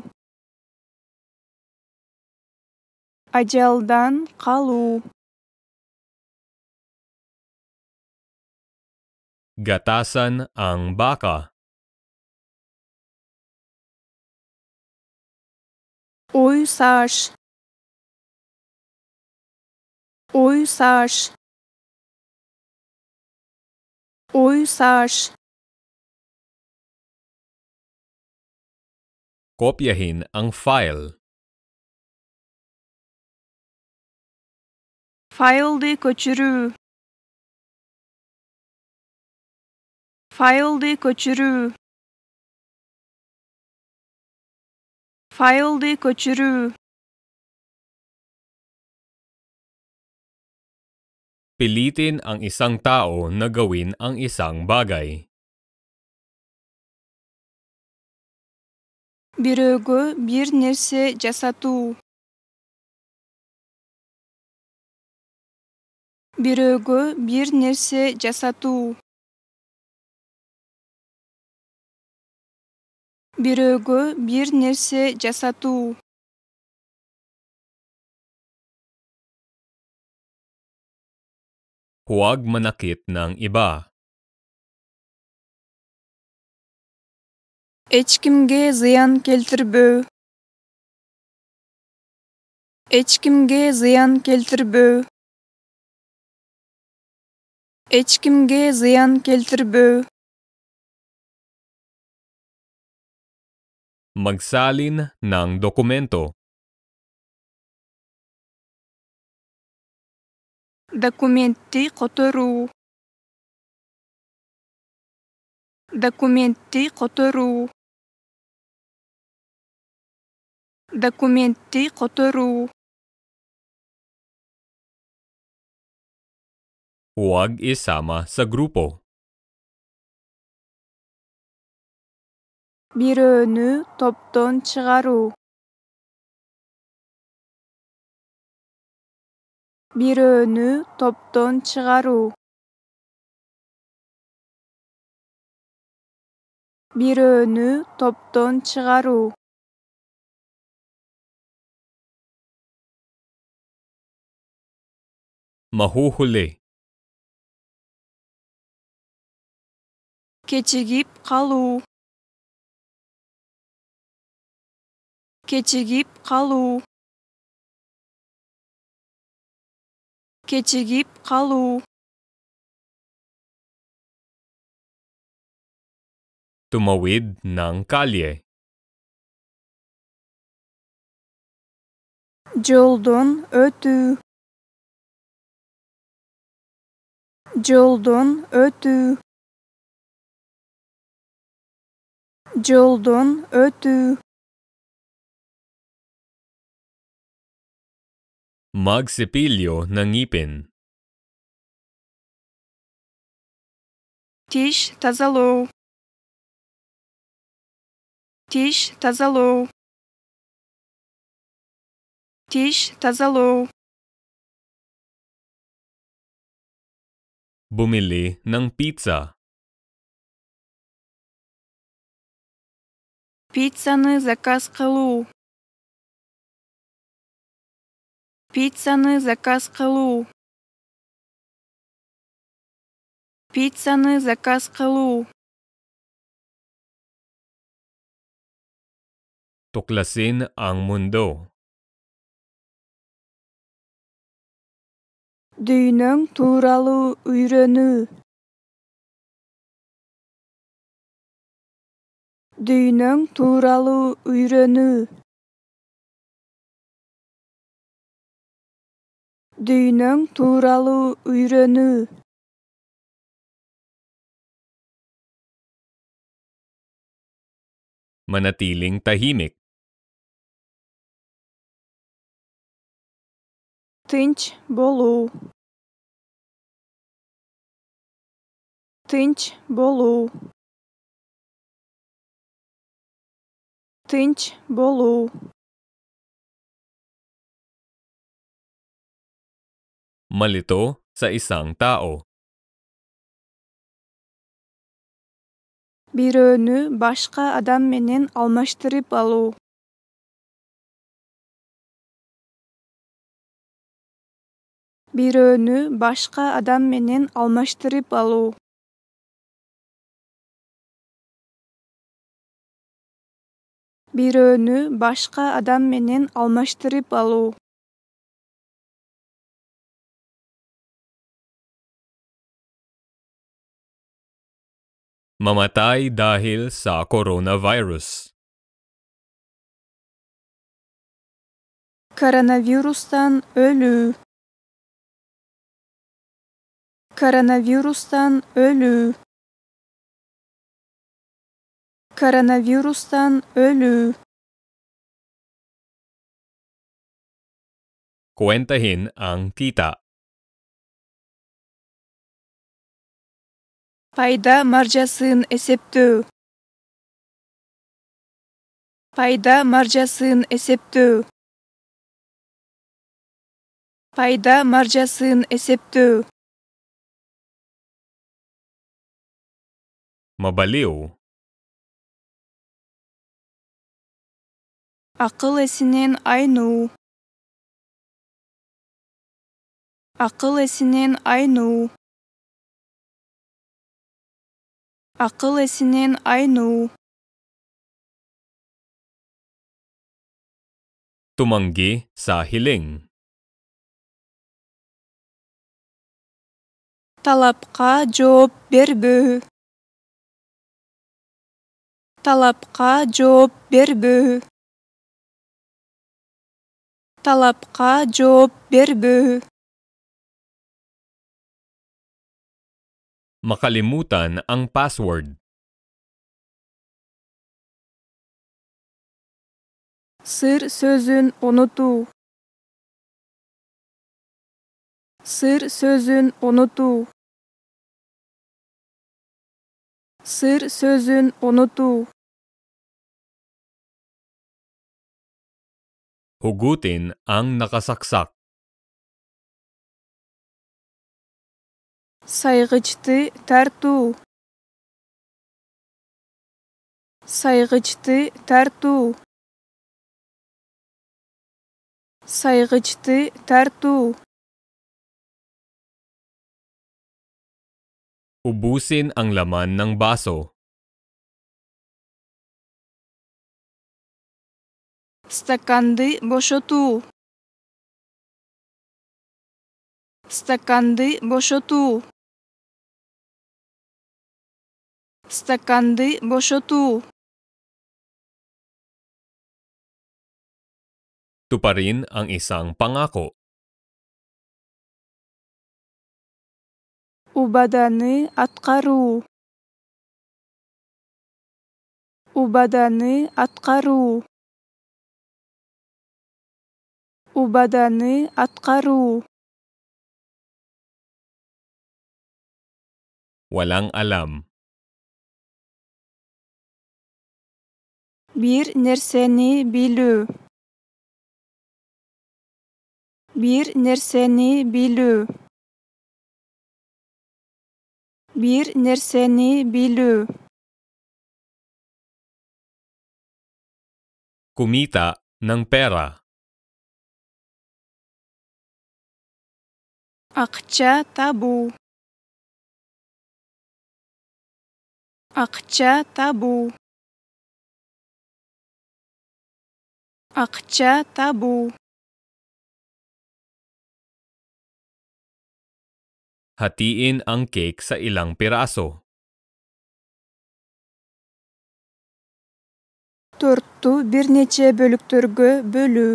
Ажалдан калуу. Gatasan ang baka. Уй сааш. Уй сааш. Уй сааш. Kopyahin ang file. Файлды көчүрүү. Файлды көчүрүү. Файлды көчүрүү. Pilitin ang isang tao na gawin ang isang bagay. Бирөөгө бир нерсе жасатуу. Бирөөгө бир нерсе жасатуу. Бирөөгө бир нерсе жасатуу. Huwag manakit ng iba. Эч кимге зыян келтирбөө. Эч кимге зыян келтирбөө. Эч кимге зыян келтирбөө. Magsalin ng dokumento. Документти которуу. Документти которуу. Документти которуу. Huwag isama sa grupo. Бирөөнү топтон чыгаруу. Бирөөнү топтон чыгаруу. Бирөөнү топтон чыгаруу. Mahuhuli. Кечигип калуу. Кечигип калуу. Кечигип калуу. Tumawid ng kalye. Жолдон өтүү. Жолдон өтүү. Жолдон өтүү. Magsipilyo ng ngipin. Тиш тазалоо. Тиш тазалоо. Тиш тазалоо. Bumili ng pizza. Pizzаны заказ кылуу. Pizzаны заказ кылуу. Pizzаны заказ кылуу. Tuklasin ang mundo. Дүйнөң тууралуу үйрөнүү. Дүйнөң тууралуу үйрөнүү. Дүйнөң тууралуу үйрөнүү. Manatiling tahimik. Тынч болуу. Тынч болуу. Тынч болуу. Malito sa isang tao. Бирөөнү башка адам менен алмаштырып алуу. Бирөөнү башка адам менен алмаштырып алуу. Бирөөнү башка адам менен алмаштырып алуу. Mamatay dahil sa coronavirus. Коронавирустан өлүү. Коронавирустан өлүү. Коронавирустан өлүү. Kwentahin ang kita. Пайда маржасын эсептөө. Пайда маржасын эсептөө. Пайда маржасын эсептөө. Mabaliw. Акыл эсинен айнуу. Акыл эсинен айнуу. Акыл эсинен айнуу. Tumanggi sa hiling. Талапка жооп бербөө. Талапка жооп бербөө. Талапка жооп бербөө. Makalimutan ang password. Сыр сөзүн унутуу. Сыр сөзүн унутуу. Сыр сөзүн унутуу. Hugutin ang nakasaksak. Сайгычты тартуу. Сайгычты тартуу. Сайгычты тартуу. Ubusin ang laman ng baso. Стаканды бошотуу. Стаканды бошотуу. Стаканды бошотуу. Tuparin ang isang pangako. Убаданы аткаруу. Убаданы аткаруу. Убаданы аткаруу. Walang alam. Бир нерсени билүү. Бир нерсени билүү. Бир нерсени билүү. Kumita ng pera. Акча табу. Акча табу. Акча табу. Hatiin ang cake sa ilang piraso. Тортту бир нече бөлүктөргө бөлүү.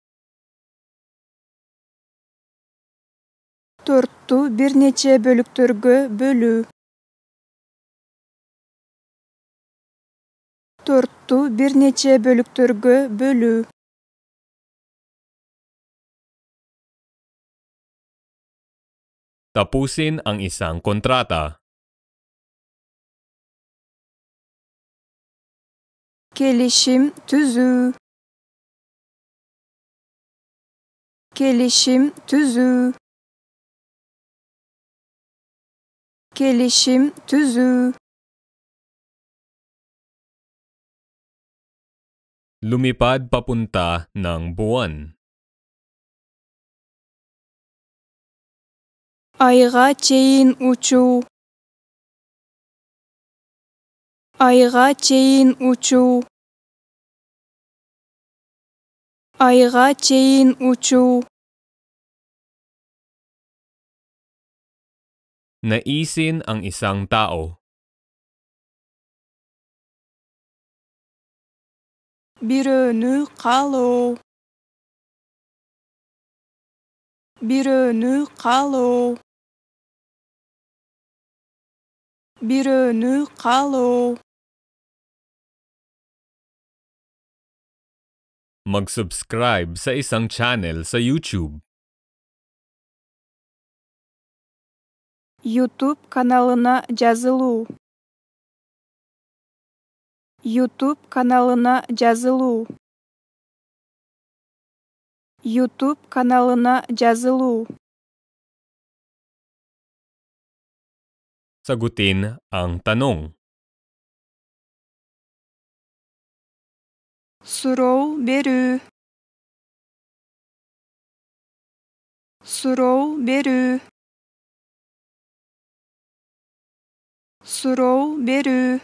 Тортту бир нече бөлүктөргө бөлүү. Тортту бир нече бөлүктөргө бөлүү. Tapusin ang isang kontrata. Келишим түзүү. Келишим түзүү. Келишим түзүү. Lumipad papunta ng buwan. Айга чейин учуу. Айга чейин учуу. Айга чейин учуу. Naisin ang isang tao. Бирөөнү каалоо. Бирөөнү каалоо. Бирөөнү каалоо. Mag-subscribe sa isang channel sa YouTube. YouTube каналына жазылуу. YouTube каналына жазылуу. YouTube каналына жазылуу. Sagutin ang tanong. Суроо берүү. Суроо берүү. Суроо берүү.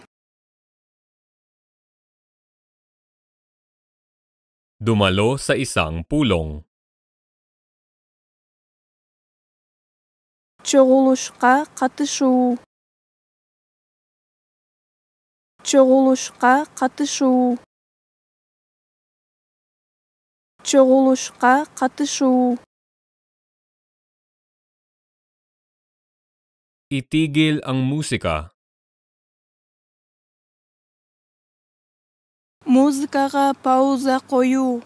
Dumalo sa isang pulong. Чогулушка катышуу. Чогулушка катышуу. Чогулушка катышуу. Itigil ang musika. Музыкага пауза коюу.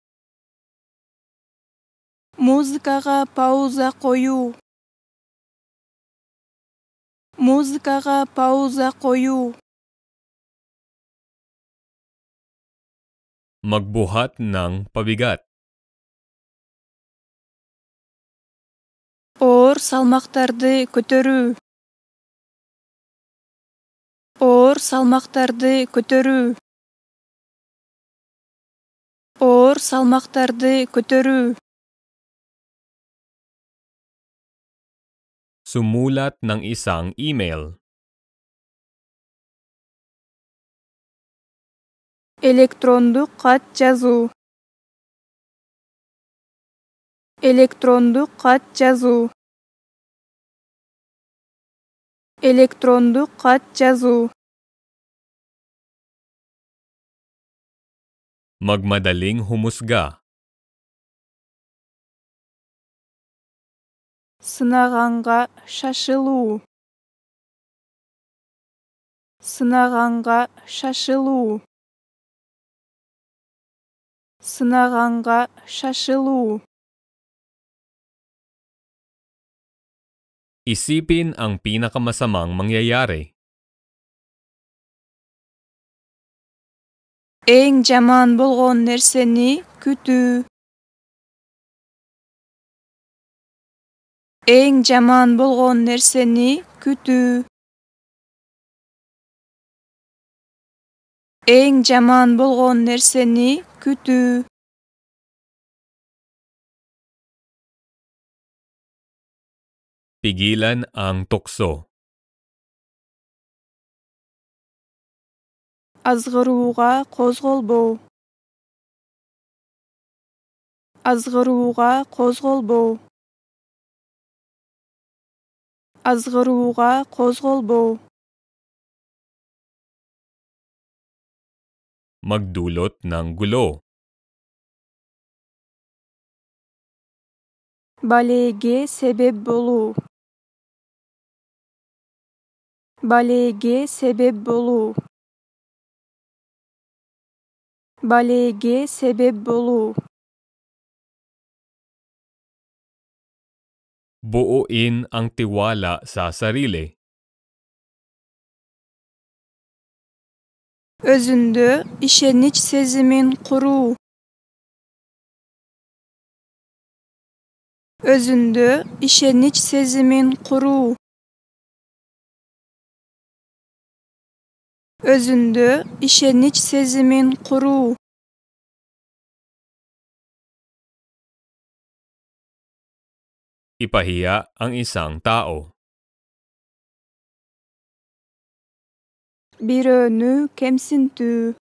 Музыкага пауза коюу. Музыкага пауза коюу. Magbuhat ng pabigat. Оор салмактарды көтөрүү. Оор салмактарды көтөрүү. Оор салмактарды көтөрүү. Sumulat ng isang email. Электрондук кат жазуу. Электрондук кат жазуу. Электрондук кат жазуу. Magmadaling humusga. Сынаганга шашылуу. Сынаганга шашылуу. Сынаганга шашылуу. Isipin ang pinakamasamang mangyayari. Эң жаман болгон нерсени күтүү. Эң жаман болгон нерсени күтүү. Эң жаман болгон нерсени kütü, Pigilan ang tukso. азғыруға қозғалбау, азғыруға қозғалбау, азғыруға қозғалбау, Magdulot ng gulo. балеге себеп болу, балеге себеп болу, балеге себеп болу, Buuin ang tiwala sa sarili. özünde işeniç sezimin kuru, özünde işeniç sezimin kuru, özünde işeniç sezimin kuru, Ipahiya ang isang tao. birönü kemsintü,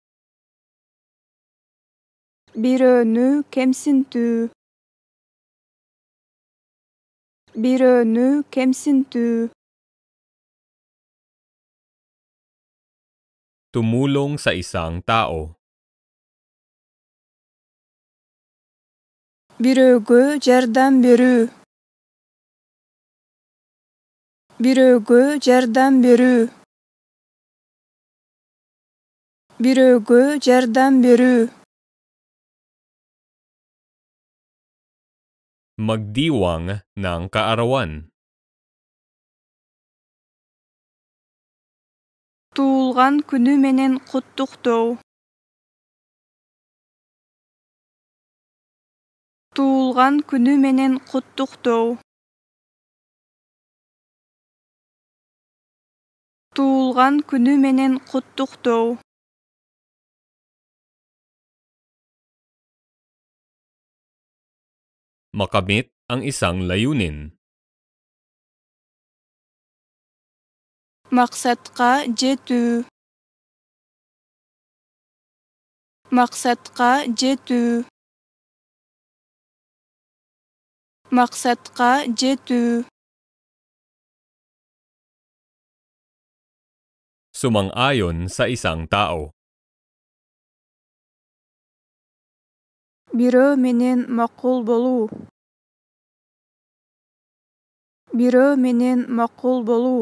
birönü kemsintü, birönü kemsintü, Tumulong sa isang tao. birögö jardam berүү, birögö jardam berүү, birögö jardam berүү, Magdiwang ng kaarawan. tuğulgan günü menen quttuktow, tuğulgan günü menen quttuktow, tuğulgan günü menen quttuktow, Makamit ang isang layunin. maqsadqa jetүү, maqsadqa jetүү, maqsadqa jetүү, Sumang-ayon sa isang tao. birөө менен макул болуу, birөө менен макул болуу,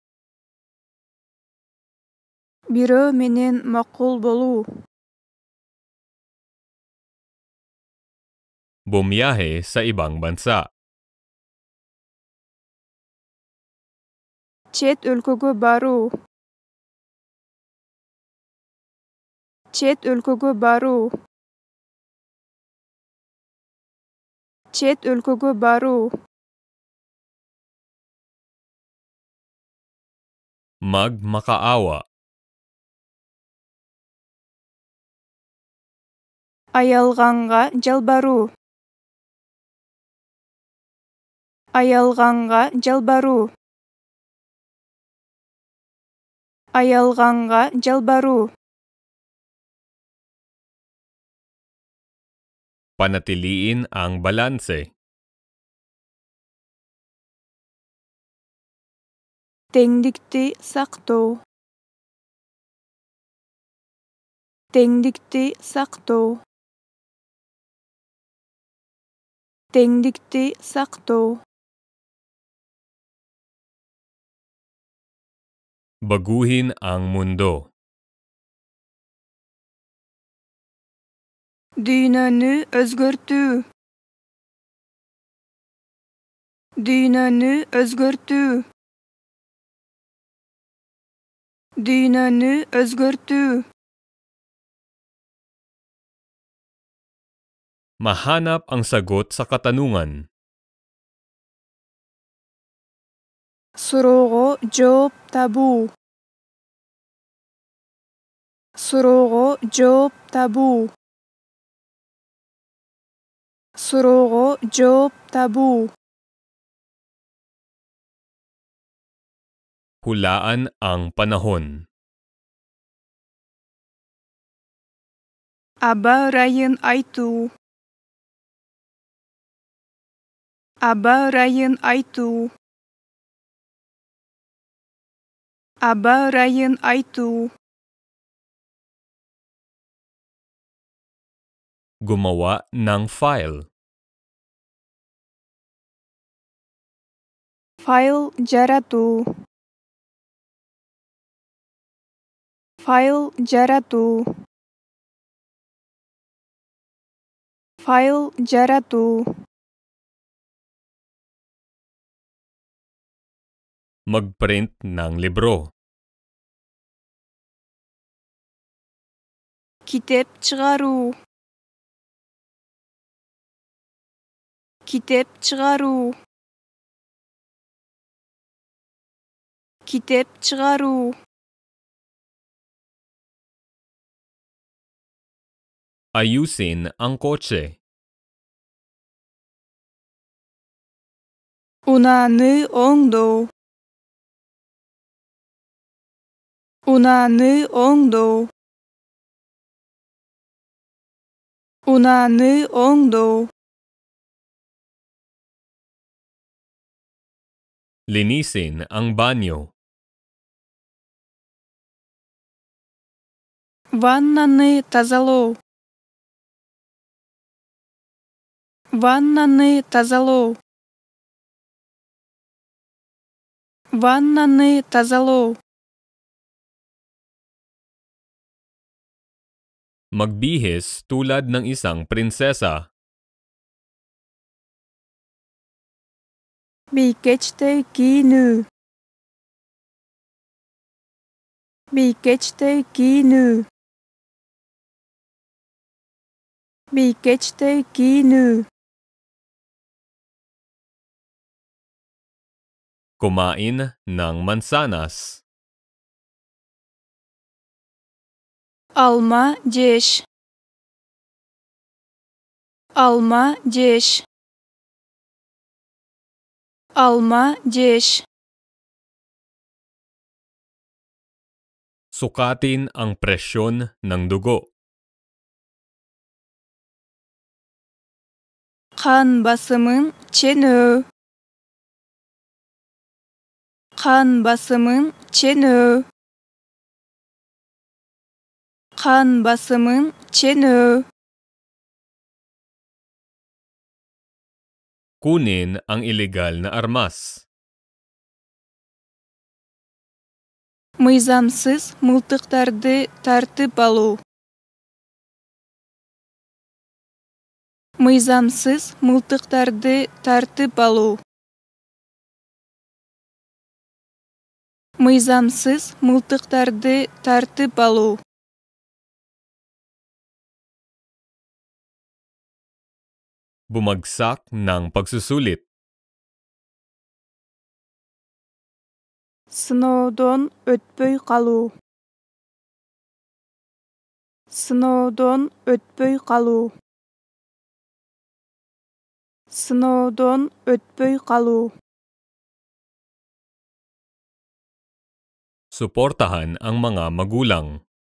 birөө менен макул болуу, Bumiyahe sa ibang bansa. чет өлкөгө баруу, чет өлкөгө баруу, чет өлкөгө баруу, Magmakaawa. аялганга жалбаруу, аялганга жалбаруу, аялганга жалбаруу, Panatiliin ang balanse. теңдикти сактоо, теңдикти сактоо, теңдикти сактоо, Baguhin ang mundo. дүйнөнү өзгөртүү, дүйнөнү өзгөртүү, дүйнөнү өзгөртүү, Mahanap ang sagot sa katanungan. суроого жооп табуу, суроого жооп табуу, Суроого жооп табуу. Hulaan ang panahon. Аба райын айтуу. Аба райын айтуу. Аба райын айтуу. Gumawa ng file. Файл жаратуу. Файл жаратуу. Файл жаратуу. Magprint ng libro. Китеп чыгаруу. Китеп чыгаруу. Китеп чыгаруу. Ayusin ang kotse. Унааны оңдоо. Унааны оңдоо. Унааны оңдоо. Linisin ang banyo. Ваннаны тазалоо. Ваннаны тазалоо. Ваннаны тазалоо. Magbihis tulad ng isang prinsesa. Бийкечтэй гийнүү. Бийкечтэй гийнүү. Бийкечтэй гийнүү. Kumain ng mansanas. Алма жеш. Алма жеш. Алма жеш. Sukatin ang presyon ng dugo. Қан басымың ченөө. Қан басымың ченөө. Қан басымың ченөө. Kunin ang illegal na armas. Мыйзамсыз мылтыктарды тартып алуу. Мыйзамсыз мылтыктарды тартып алуу. Мыйзамсыз мылтыктарды тартып алуу. Bumagsak ng pagsusulit. Сыноодон өтпөй калуу. Сыноодон өтпөй калуу. Сыноодон өтпөй калуу. Suportahan ang mga magulang.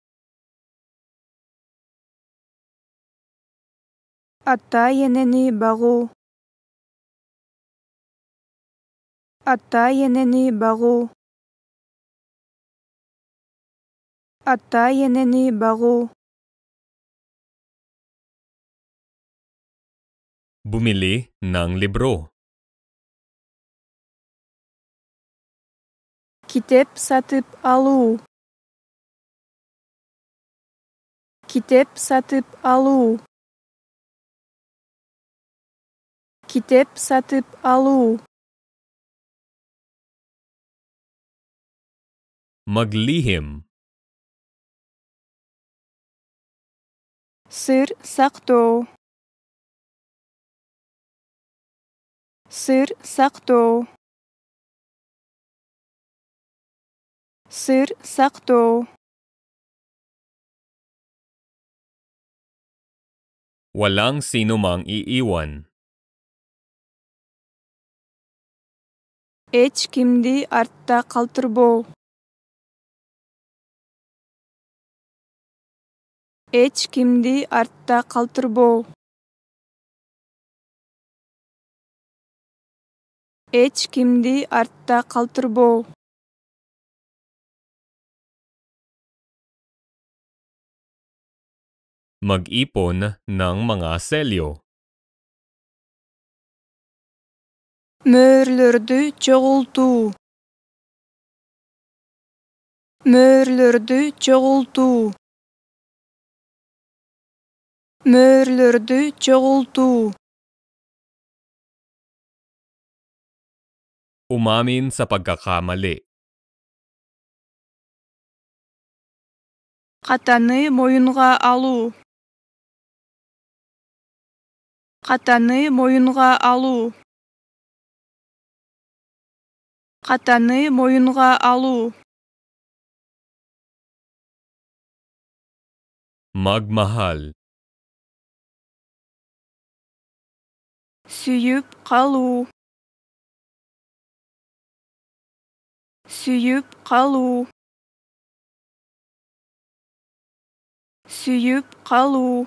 Ата-энени багуу. Ата-энени багуу. Ата-энени багуу. Bumili ng libro. Китеп сатып алуу. Китеп сатып алуу. Китеп сатып алуу. Maglihim. Сыр сактоо. Сыр сактоо. Сыр сактоо. Walang sinumang iiwan. Эч кимди артта калтырбоо. Эч кимди артта калтырбоо. Эч кимди артта калтырбоо. Mag-ipon ng mga selyo. Мөөрлөрдү чогултуу. Мөөрлөрдү чогултуу. Мөөрлөрдү чогултуу. Umamin sa pagkakamali. Катаны моюнга алуу. Катаны моюнга алуу. Катаны моюнга алуу. Magmahal. Сүйүп калуу. Сүйүп калуу. Сүйүп калуу.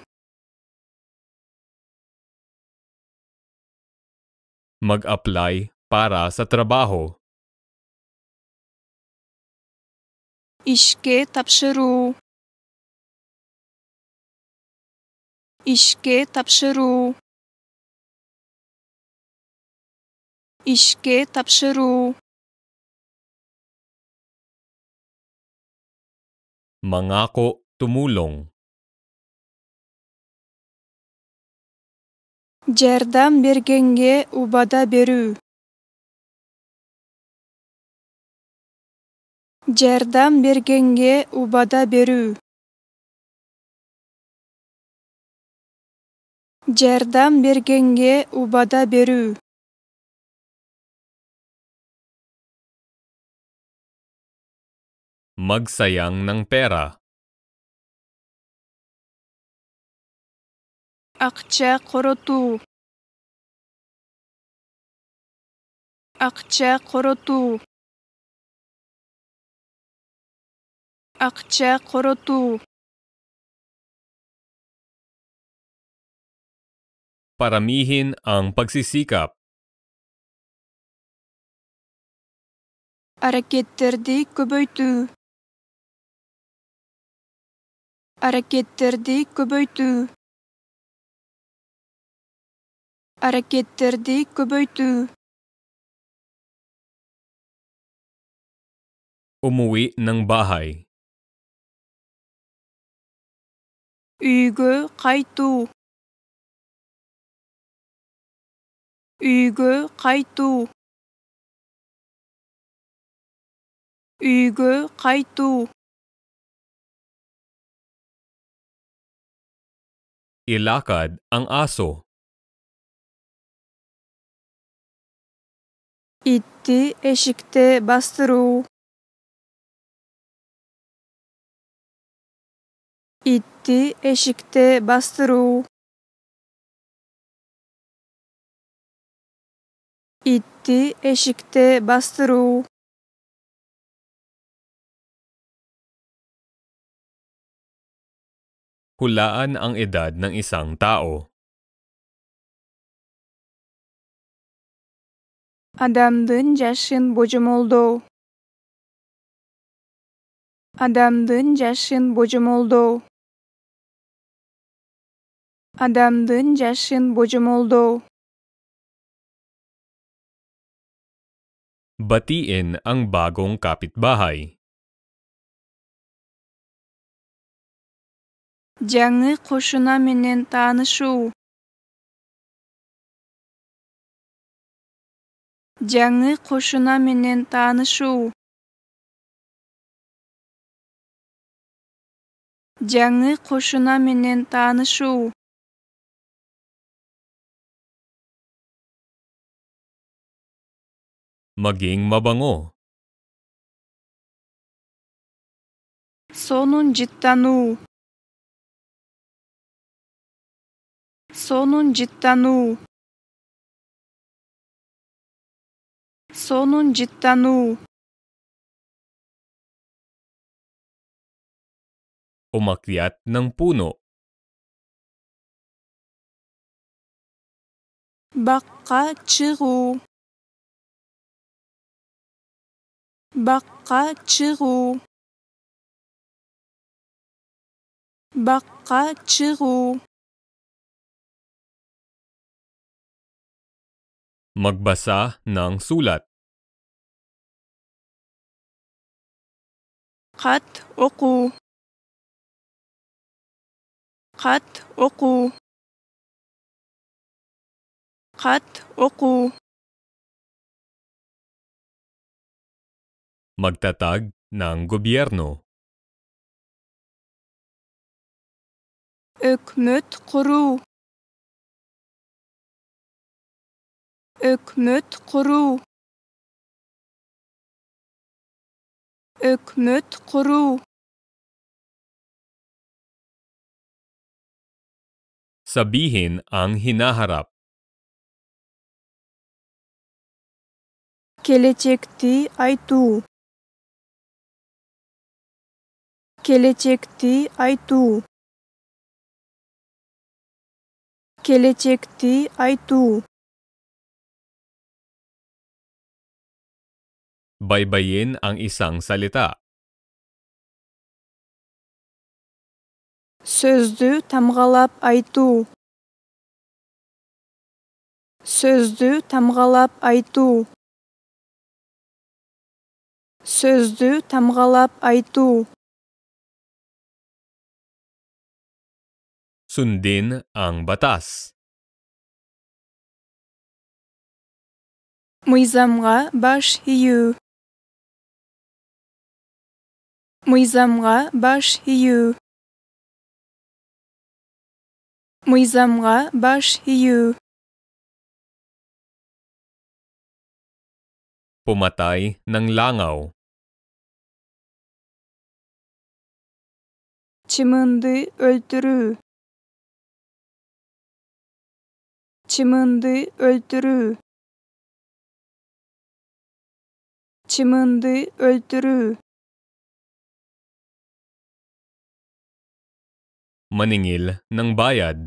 Mag-apply para sa trabaho. Ишке тапшыруу. Ишке тапшыруу. Ишке тапшыруу. Mangako tumulong. Жардам бергенге убада берүү. Жардам бергенге убада берүү. Жардам бергенге убада берүү. Magsayang ng pera. Акча коротуу. Акча коротуу. Акча коротуу. Paramihin ang pagsisikap. Аракеттерди көбөйтүү. Аракеттерди көбөйтүү. Аракеттерди көбөйтүү. Umuwi ng bahay. Үйгө кайтуу. Үйгө кайтуу. Үйгө кайтуу. Ilakad ang aso. Итти эшикте бастыруу. Итти эшикте бастыруу. Итти эшикте бастыруу. Hulaan ang edad ng isang tao. Адамдын жашын божомолдоо. Адамдын жашын божомолдоо. Адамдын жашын божомолдоо. Batiin ang bagong kapitbahay. Жаңы кошуна менен таанышуу. Жаңы кошуна менен таанышуу. Жаңы кошуна менен таанышуу. Maging mabango. Сонун жыттануу. Sonun jittanu. Sonun jittanu. Umakyat ng puno. Baqqa chiqu. Baqqa chiqu. Baqqa chiqu. Magbasa ng sulat. Qat oqu. Qat oqu. Qat oqu. Magtatag ng gobyerno. Ökmöt quru. Ökmöt quru. Ökmöt quru. Sabihin ang hinaharap. Gelecekti aytu. Gelecekti aytu. Gelecekti aytu. Baybayin ang isang salita. Sözdü tamğalap aytu. Sözdü tamğalap aytu. Sözdü tamğalap aytu. Sundin ang batas. Мыйзамга баш ийүү. Мыйзамга баш ийүү. Мыйзамга баш ийүү. Pumatay ng langaw. Чымынды өлтүрүү. Чымынды өлтүрүү. Чымынды өлтүрүү. Maningil ng bayad.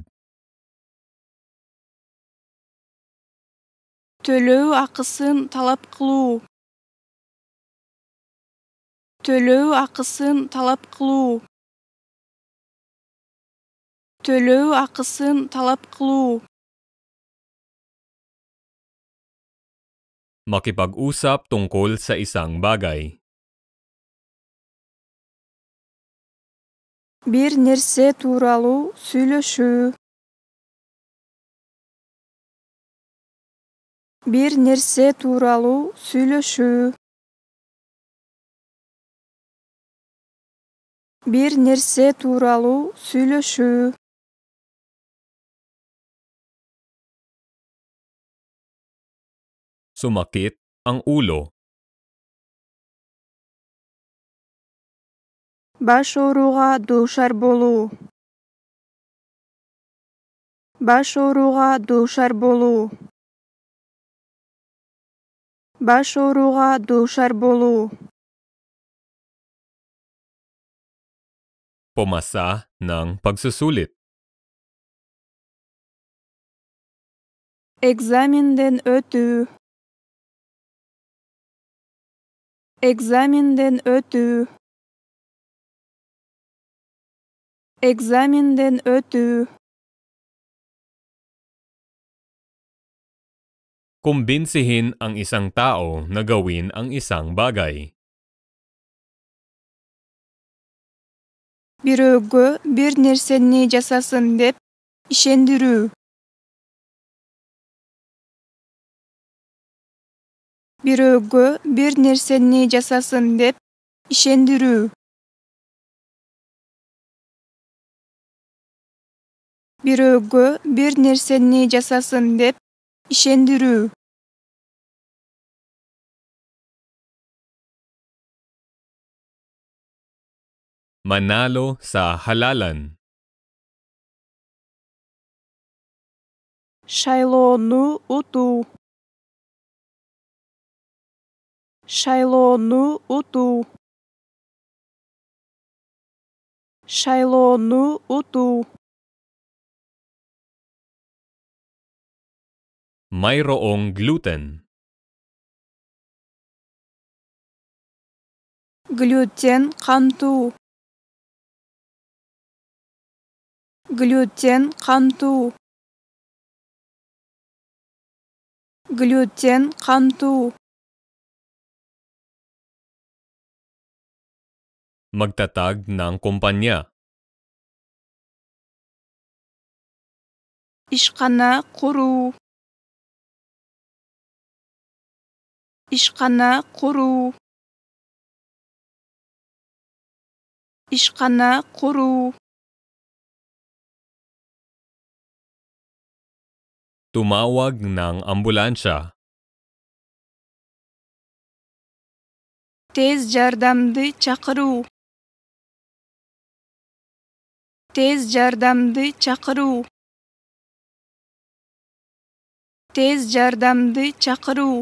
Төлөө акысын талап кылуу. Төлөө акысын талап кылуу. Төлөө акысын талап кылуу. Makipag-usap tungkol sa isang bagay. Бир нерсе тууралуу сүйлөшүү. Бир нерсе тууралуу сүйлөшүү. Бир нерсе тууралуу сүйлөшүү. Sumakit ang ulo. Баш ооруга дуушар болуу. Баш ооруга дуушар болуу. Баш ооруга дуушар болуу. Pumasa ng pagsusulit. Экзаменден өтүү. Экзаменден өтүү. Экзаменден өтүү. Kumbinsihin ang isang tao na gawin ang isang bagay. Бирөөгө бир нерсени жасасын деп ишендирүү. Бирөөгө бир нерсени жасасын деп ишендирүү. Бирөөгө бир нерсени жасасын деп ишендирүү. Manalo sa halalan. Шайлоону утуу. Шайлоону утуу. Шайлоону утуу. Mayroong gluten. Глютен камтуу. Глютен камтуу. Глютен камтуу. Magtatag ng kumpanya. Ишкана куруу. Ишкана куруу. Ишкана куруу. Tumawag ng ambulansya. Тез жардамды чакыруу. Тез жардамды чакыруу. Тез жардамды чакыруу.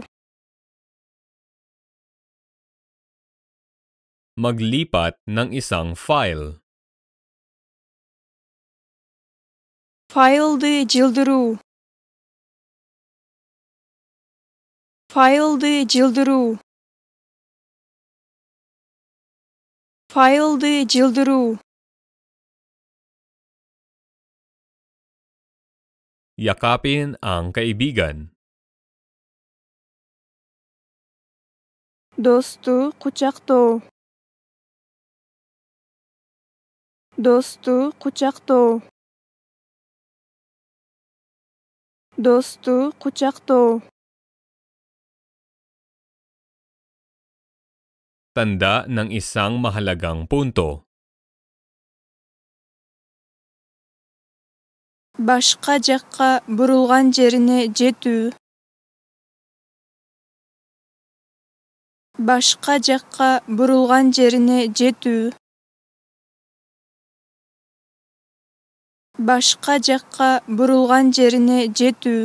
Maglipat ng isang file. Файлды жылдыруу. Файлды жылдыруу. Файлды жылдыруу. Yakapin ang kaibigan. Досту кучактоо. Досту кучактоо. Досту кучактоо. Tanda ng isang mahalagang punto. Башка жакка бурулган жерине жетүү. Башка жакка бурулган жерине жетүү. Башка жакка бурулган жерине жетүү.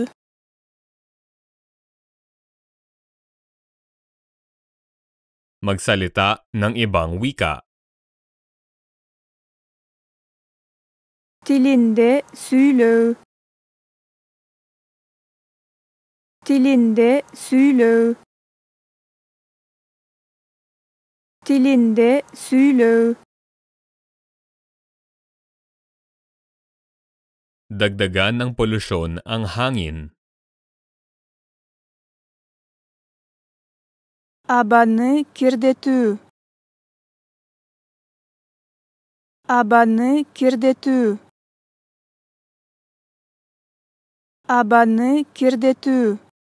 Magsalita ng ibang wika. Тилинде сүйлөө. Тилинде сүйлөө. Тилинде сүйлөө. Dagdagan ng polusyon ang hangin. Абаны кирдетүү. Абаны кирдетүү. Абаны кирдетүү.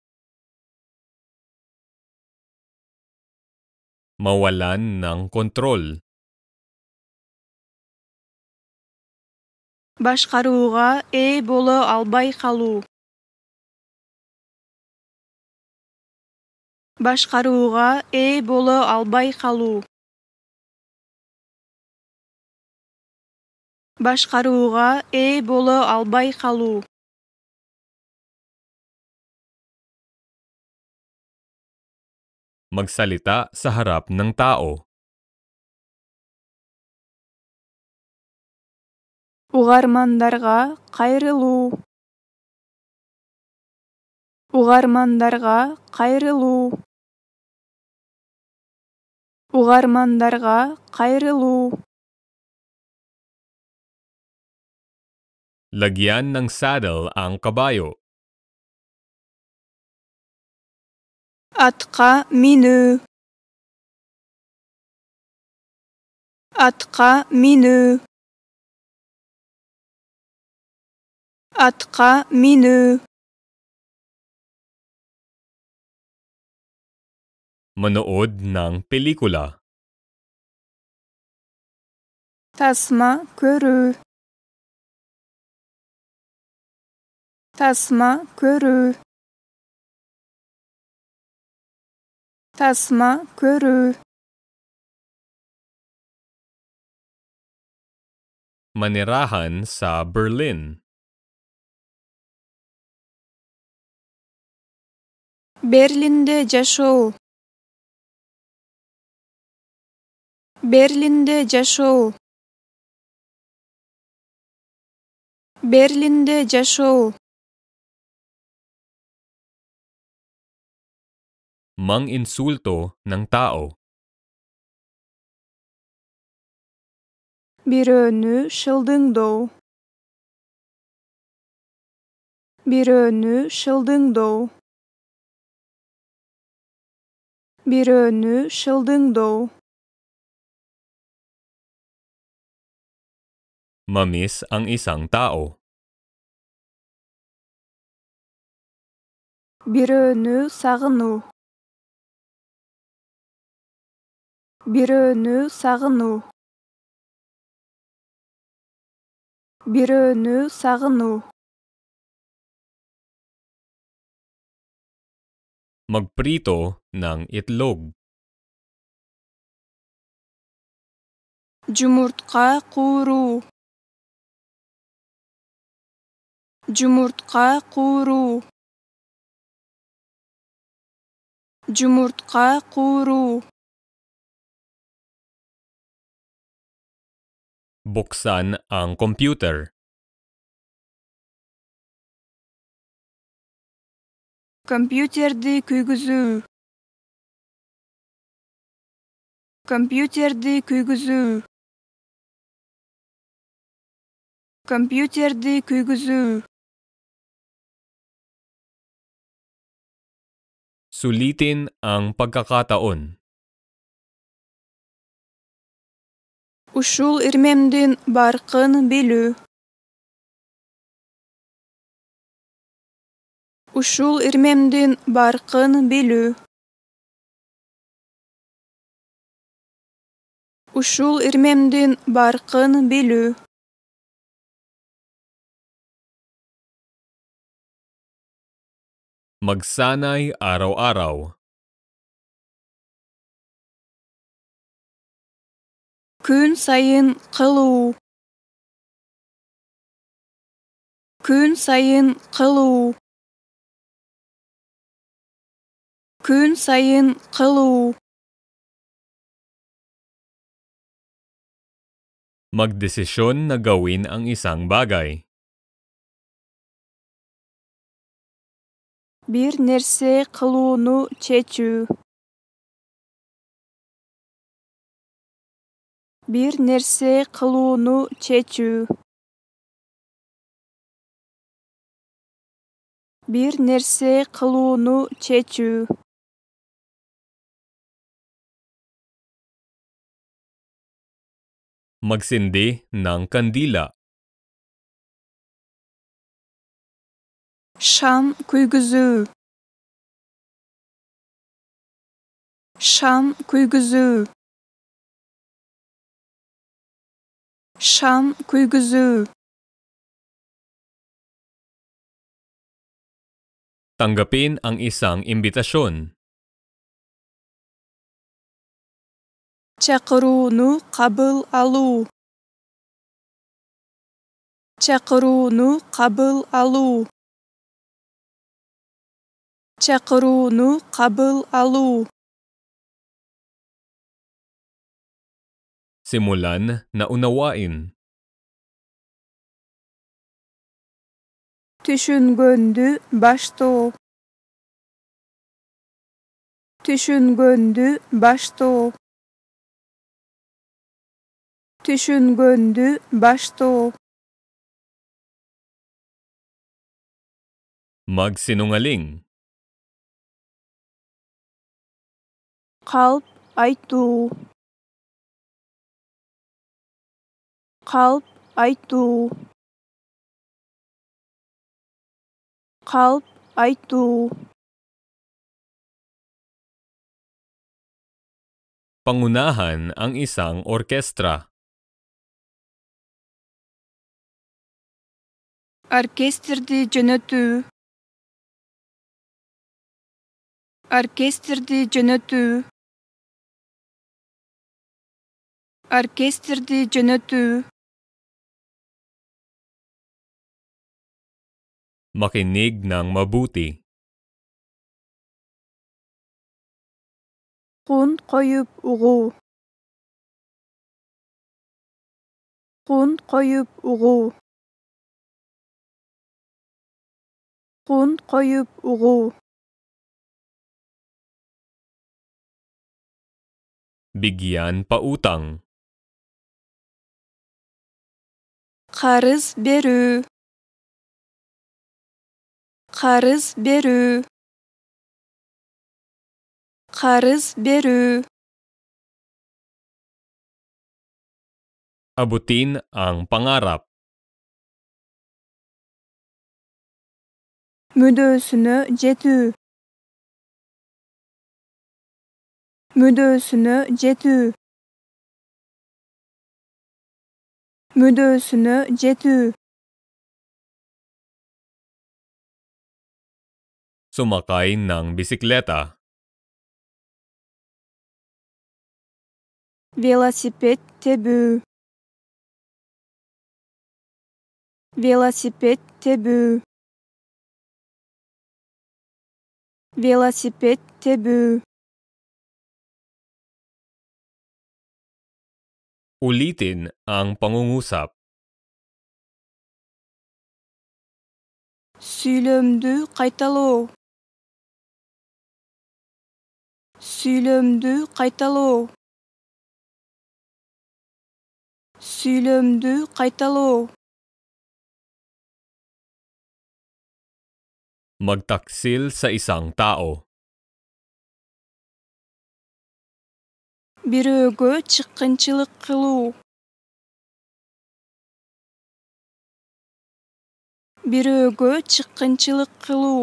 Mawalan ng kontrol. Башкарууга ээ боло албай калуу. Башкарууга ээ боло албай калуу. Башкарууга ээ боло албай калуу. Magsalita sa harap ng tao. Угармандарга кайрылуу. Угармандарга кайрылуу. Угармандарга кайрылуу. Lagyan ng saddle ang kabayo. Атка минүү. Атка минүү. Атка минүү. Manood ng pelikula. Тасма көрүү. Тасма көрүү. Тасма көрүү. Manirahan sa Berlin. Берлинде жашоо. Берлинде жашоо. Берлинде жашоо. Mang-insulto ng tao. Бирөөнү шылдыңдоо. Бирөөнү шылдыңдоо. Бирөөнү шылдыңдоо. Mamiss ang isang tao. Бирөөнү сагынуу. Бирөөнү сагынуу. Бирөөнү сагынуу. Magprito ng itlog. Жумуртка кууруу. Жумуртка кууруу. Жумуртка кууруу. Buksan ang computer. Компьютерди күйгүзүү. Компьютерди күйгүзүү. Компьютерди күйгүзүү. Sulitin ang pagkakataon. Ушул ирмемдин баркын билүү. Ушул ирмемдин баркын билүү. Ушул ирмемдин баркын билүү. Magsanay araw-araw. Күн сайын кылуу. Күн сайын кылуу. Күн сайын кылуу. Magdesisyon na gawin ang isang bagay. Бир нерсе кылууну чечүү. Бир нерсе кылууну чечүү. Бир нерсе кылууну чечүү. Magsindi ng kandila. Шам күйгүзүү. Шам күйгүзүү. Шам күйгүзүү. Tanggapin ang isang imbitasyon. Чакырууну кабыл алуу. Чакырууну кабыл алуу. Чакырууну кабыл алуу. Simulan na unawain. Түшүнгөндү баштоо. Түшүнгөндү баштоо. Түшүнгөндү баштоо. Magsinungaling. Калп айтуу. Калп айтуу. Калп айтуу. Pangunahan ang isang orkestra. Оркестрди жөнөтүү. Оркестрди жөнөтүү. Оркестрди жөнөтүү. Makinig ng mabuti. Qun qo'yib uğu. Qun qo'yib uğu. Qun qo'yib uğu. Bigyan pautang. Qarız berü. Qarız berü. Qarız berü. Abutin ang pangarap. Müdösünü jetü. Müdösünü jetü. Müdösünü jetü. Sumakay ng bisikleta. Велосипед тебу. Велосипед тебу. Велосипед тебу. Ulitin ang pangungusap. Süylömdü qaytaloo. Süylömdü qaytaloo. Süylömdü qaytaloo. Magtaksil sa isang tao. Бирөөгө чыккынчылык кылуу. Бирөөгө чыккынчылык кылуу.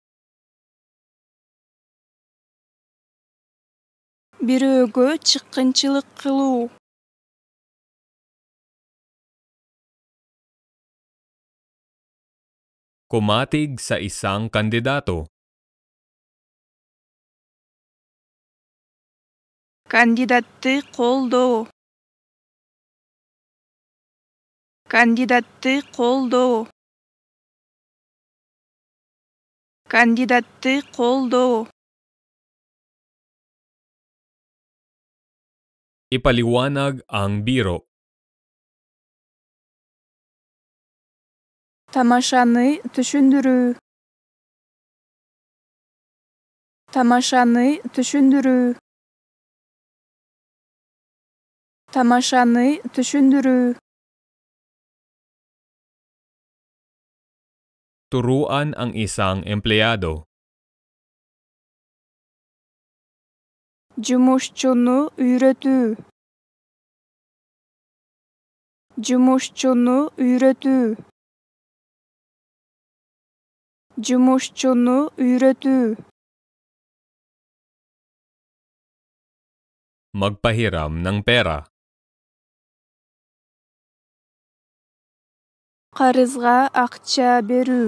Бирөөгө чыккынчылык кылуу. Kumatig sa isang kandidato. Кандидатты колдоо. Кандидатты колдоо. Кандидатты колдоо. Ipaliwanag ang biro. Тамашаны түшүндүрүү. Тамашаны түшүндүрүү. Тамашаны түшүндүрүү. Turuan ang isang empleyado. Жумушчуну үйрөтүү. Жумушчуну үйрөтүү. Жумушчуну үйрөтүү. Magpahiram ng pera. Карызга акча берүү.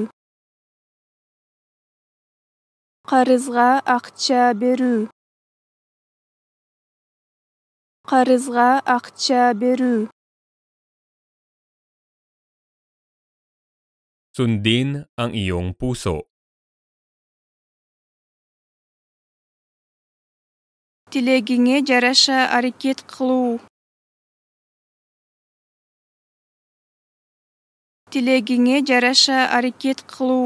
Карызга акча берүү. Карызга акча берүү. Sundin ang iyong puso. Тилегиңе жараша аракет кылуу. Тилегиңе жараша аракет кылуу.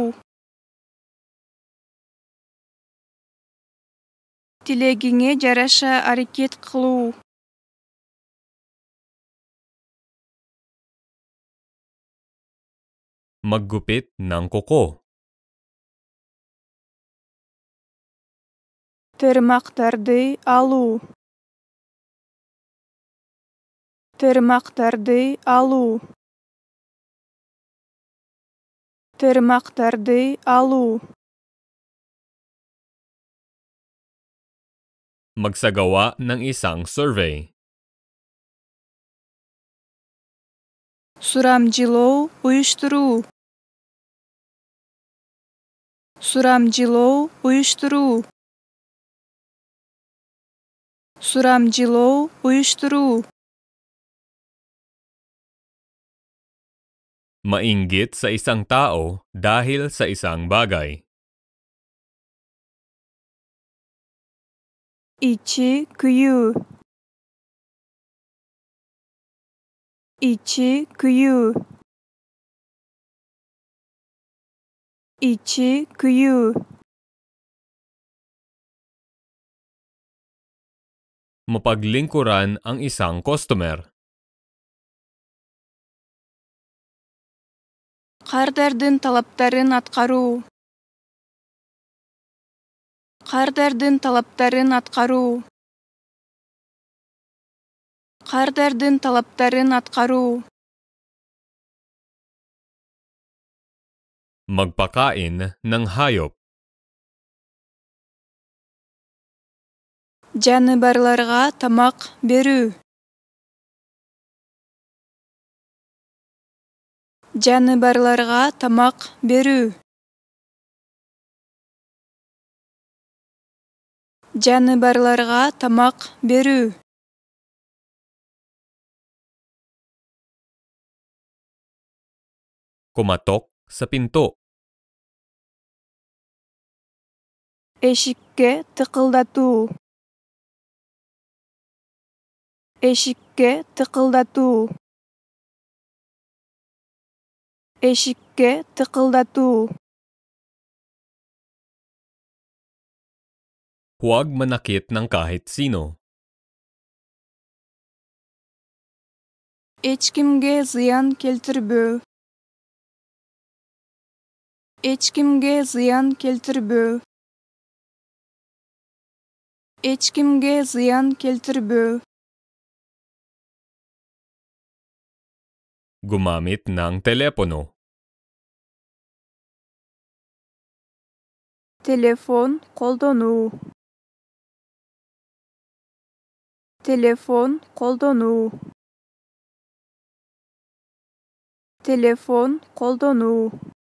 Тилегиңе жараша аракет кылуу. Maggupit ng kuko. Тырмактарды алуу. Тырмактарды алуу. Тырмактарды алуу. Magsagawa ng isang survey. Сурамжылоо уюштуруу. Сурамжылоо уюштуруу. Сурамжылоо уюштуруу. Mainggit sa isang tao dahil sa isang bagay. içi kuyu, içi kuyu, içi kuyu. Mapaglingkuran ang isang customer. Кардардын талаптарын аткаруу. Кардардын талаптарын аткаруу. Кардардын талаптарын аткаруу. Magpakain ng hayop. Жаныбарларга тамак берүү. Жаныбарларга тамак берүү. Жаныбарларга тамак берүү. Kumatok sa pinto. Эшикке тыкылдатуу. Эшикке тыкылдатуу. Эшикке тыкылдатуу. Huwag manakit ng kahit sino. Эч кимге зыян келтирбөө. Эч кимге зыян келтирбөө. Эч кимге зыян келтирбөө. Gumamit ng telepono. Телефон колдонуу. Телефон колдонуу. Телефон колдонуу.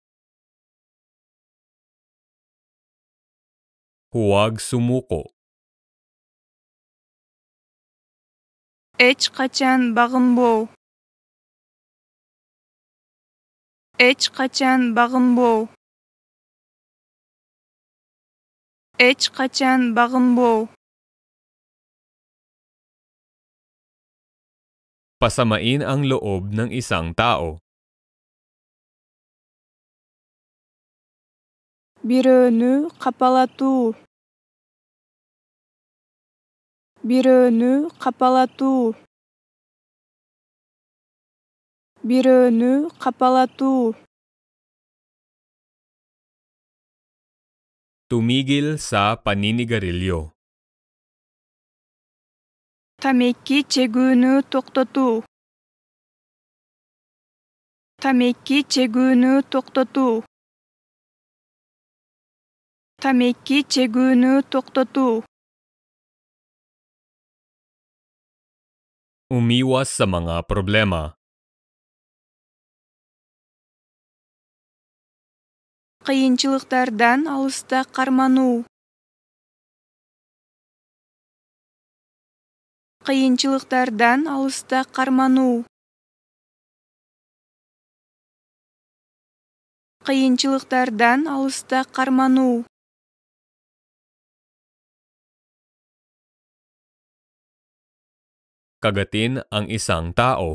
Huwag sumuko. Эч качан багынбоо. Эч качан багынбоо. Эч качан багынбоо. Pasamain ang loob ng isang tao. Бирөөнү капалатуу. Бирөөнү капалатуу. Бирөөнү капалатуу. Tumigil sa paninigarilyo. Тамеки чегүүнү токтотуу. Тамеки чегүүнү токтотуу. Тамеки чегүүнү токтотуу. Umiwas sa mga problema. Кыйынчылыктардан алыста кармануу. Кыйынчылыктардан алыста кармануу. Кыйынчылыктардан алыста кармануу. Kagatin ang isang tao.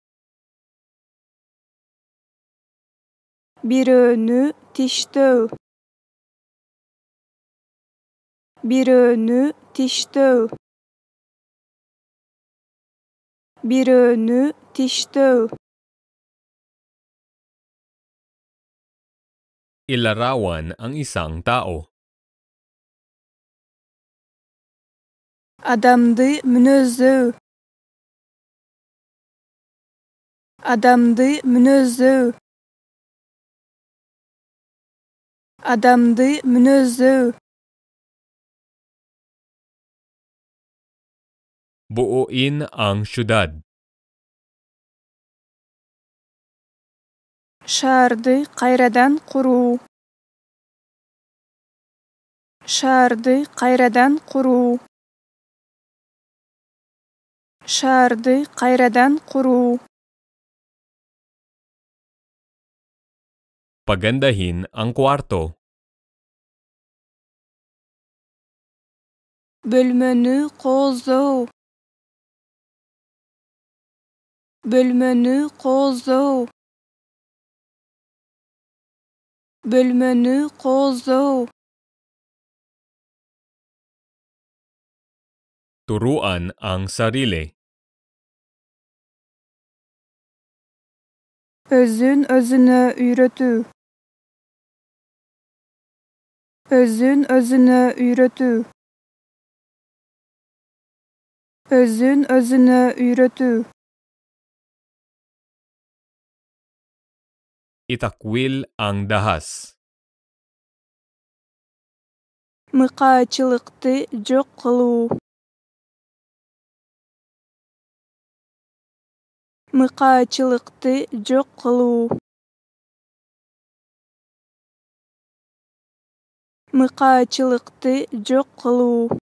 Бирөөнү тиштөө. Бирөөнү тиштөө. Бирөөнү тиштөө. Ilarawan ang isang tao. Адамды мүнөздөүү. Адамды мүнөздөүү. Адамды мүнөздөүү. Buuin ang syudad. Шаарды кайрадан куруу. Шаарды кайрадан куруу. Шаарды кайрадан куруу. Pagandahin ang kwarto. Bölmönü qozo. Bölmönü qozo. Bölmönü qozo. Turuan ang sarili. Özün özüne öğretü. Özün özüne öğretü. Özün özüne öğretü. Itakwil ang dahas. Mıqaçılıqты жоқ qılу. Mıqaçılıqты жоқ qılу. Mıqaçılıqты жоқ qılу.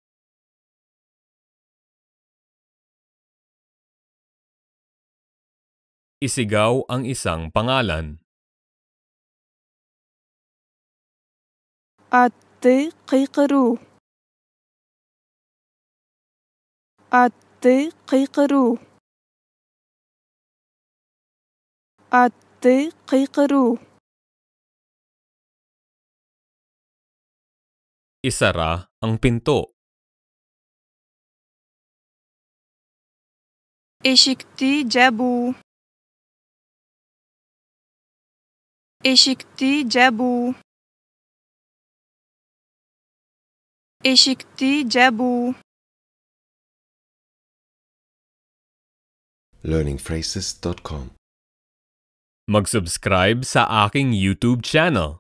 Isigaw ang isang pangalan. Atты qıyqırу. Atты qıyqırу. Atты qıyqırу. Isara ang pinto. Eşikti jabu. Eşikti jabu. Eşikti jabu. learningphrases.com Mag-subscribe sa aking YouTube channel.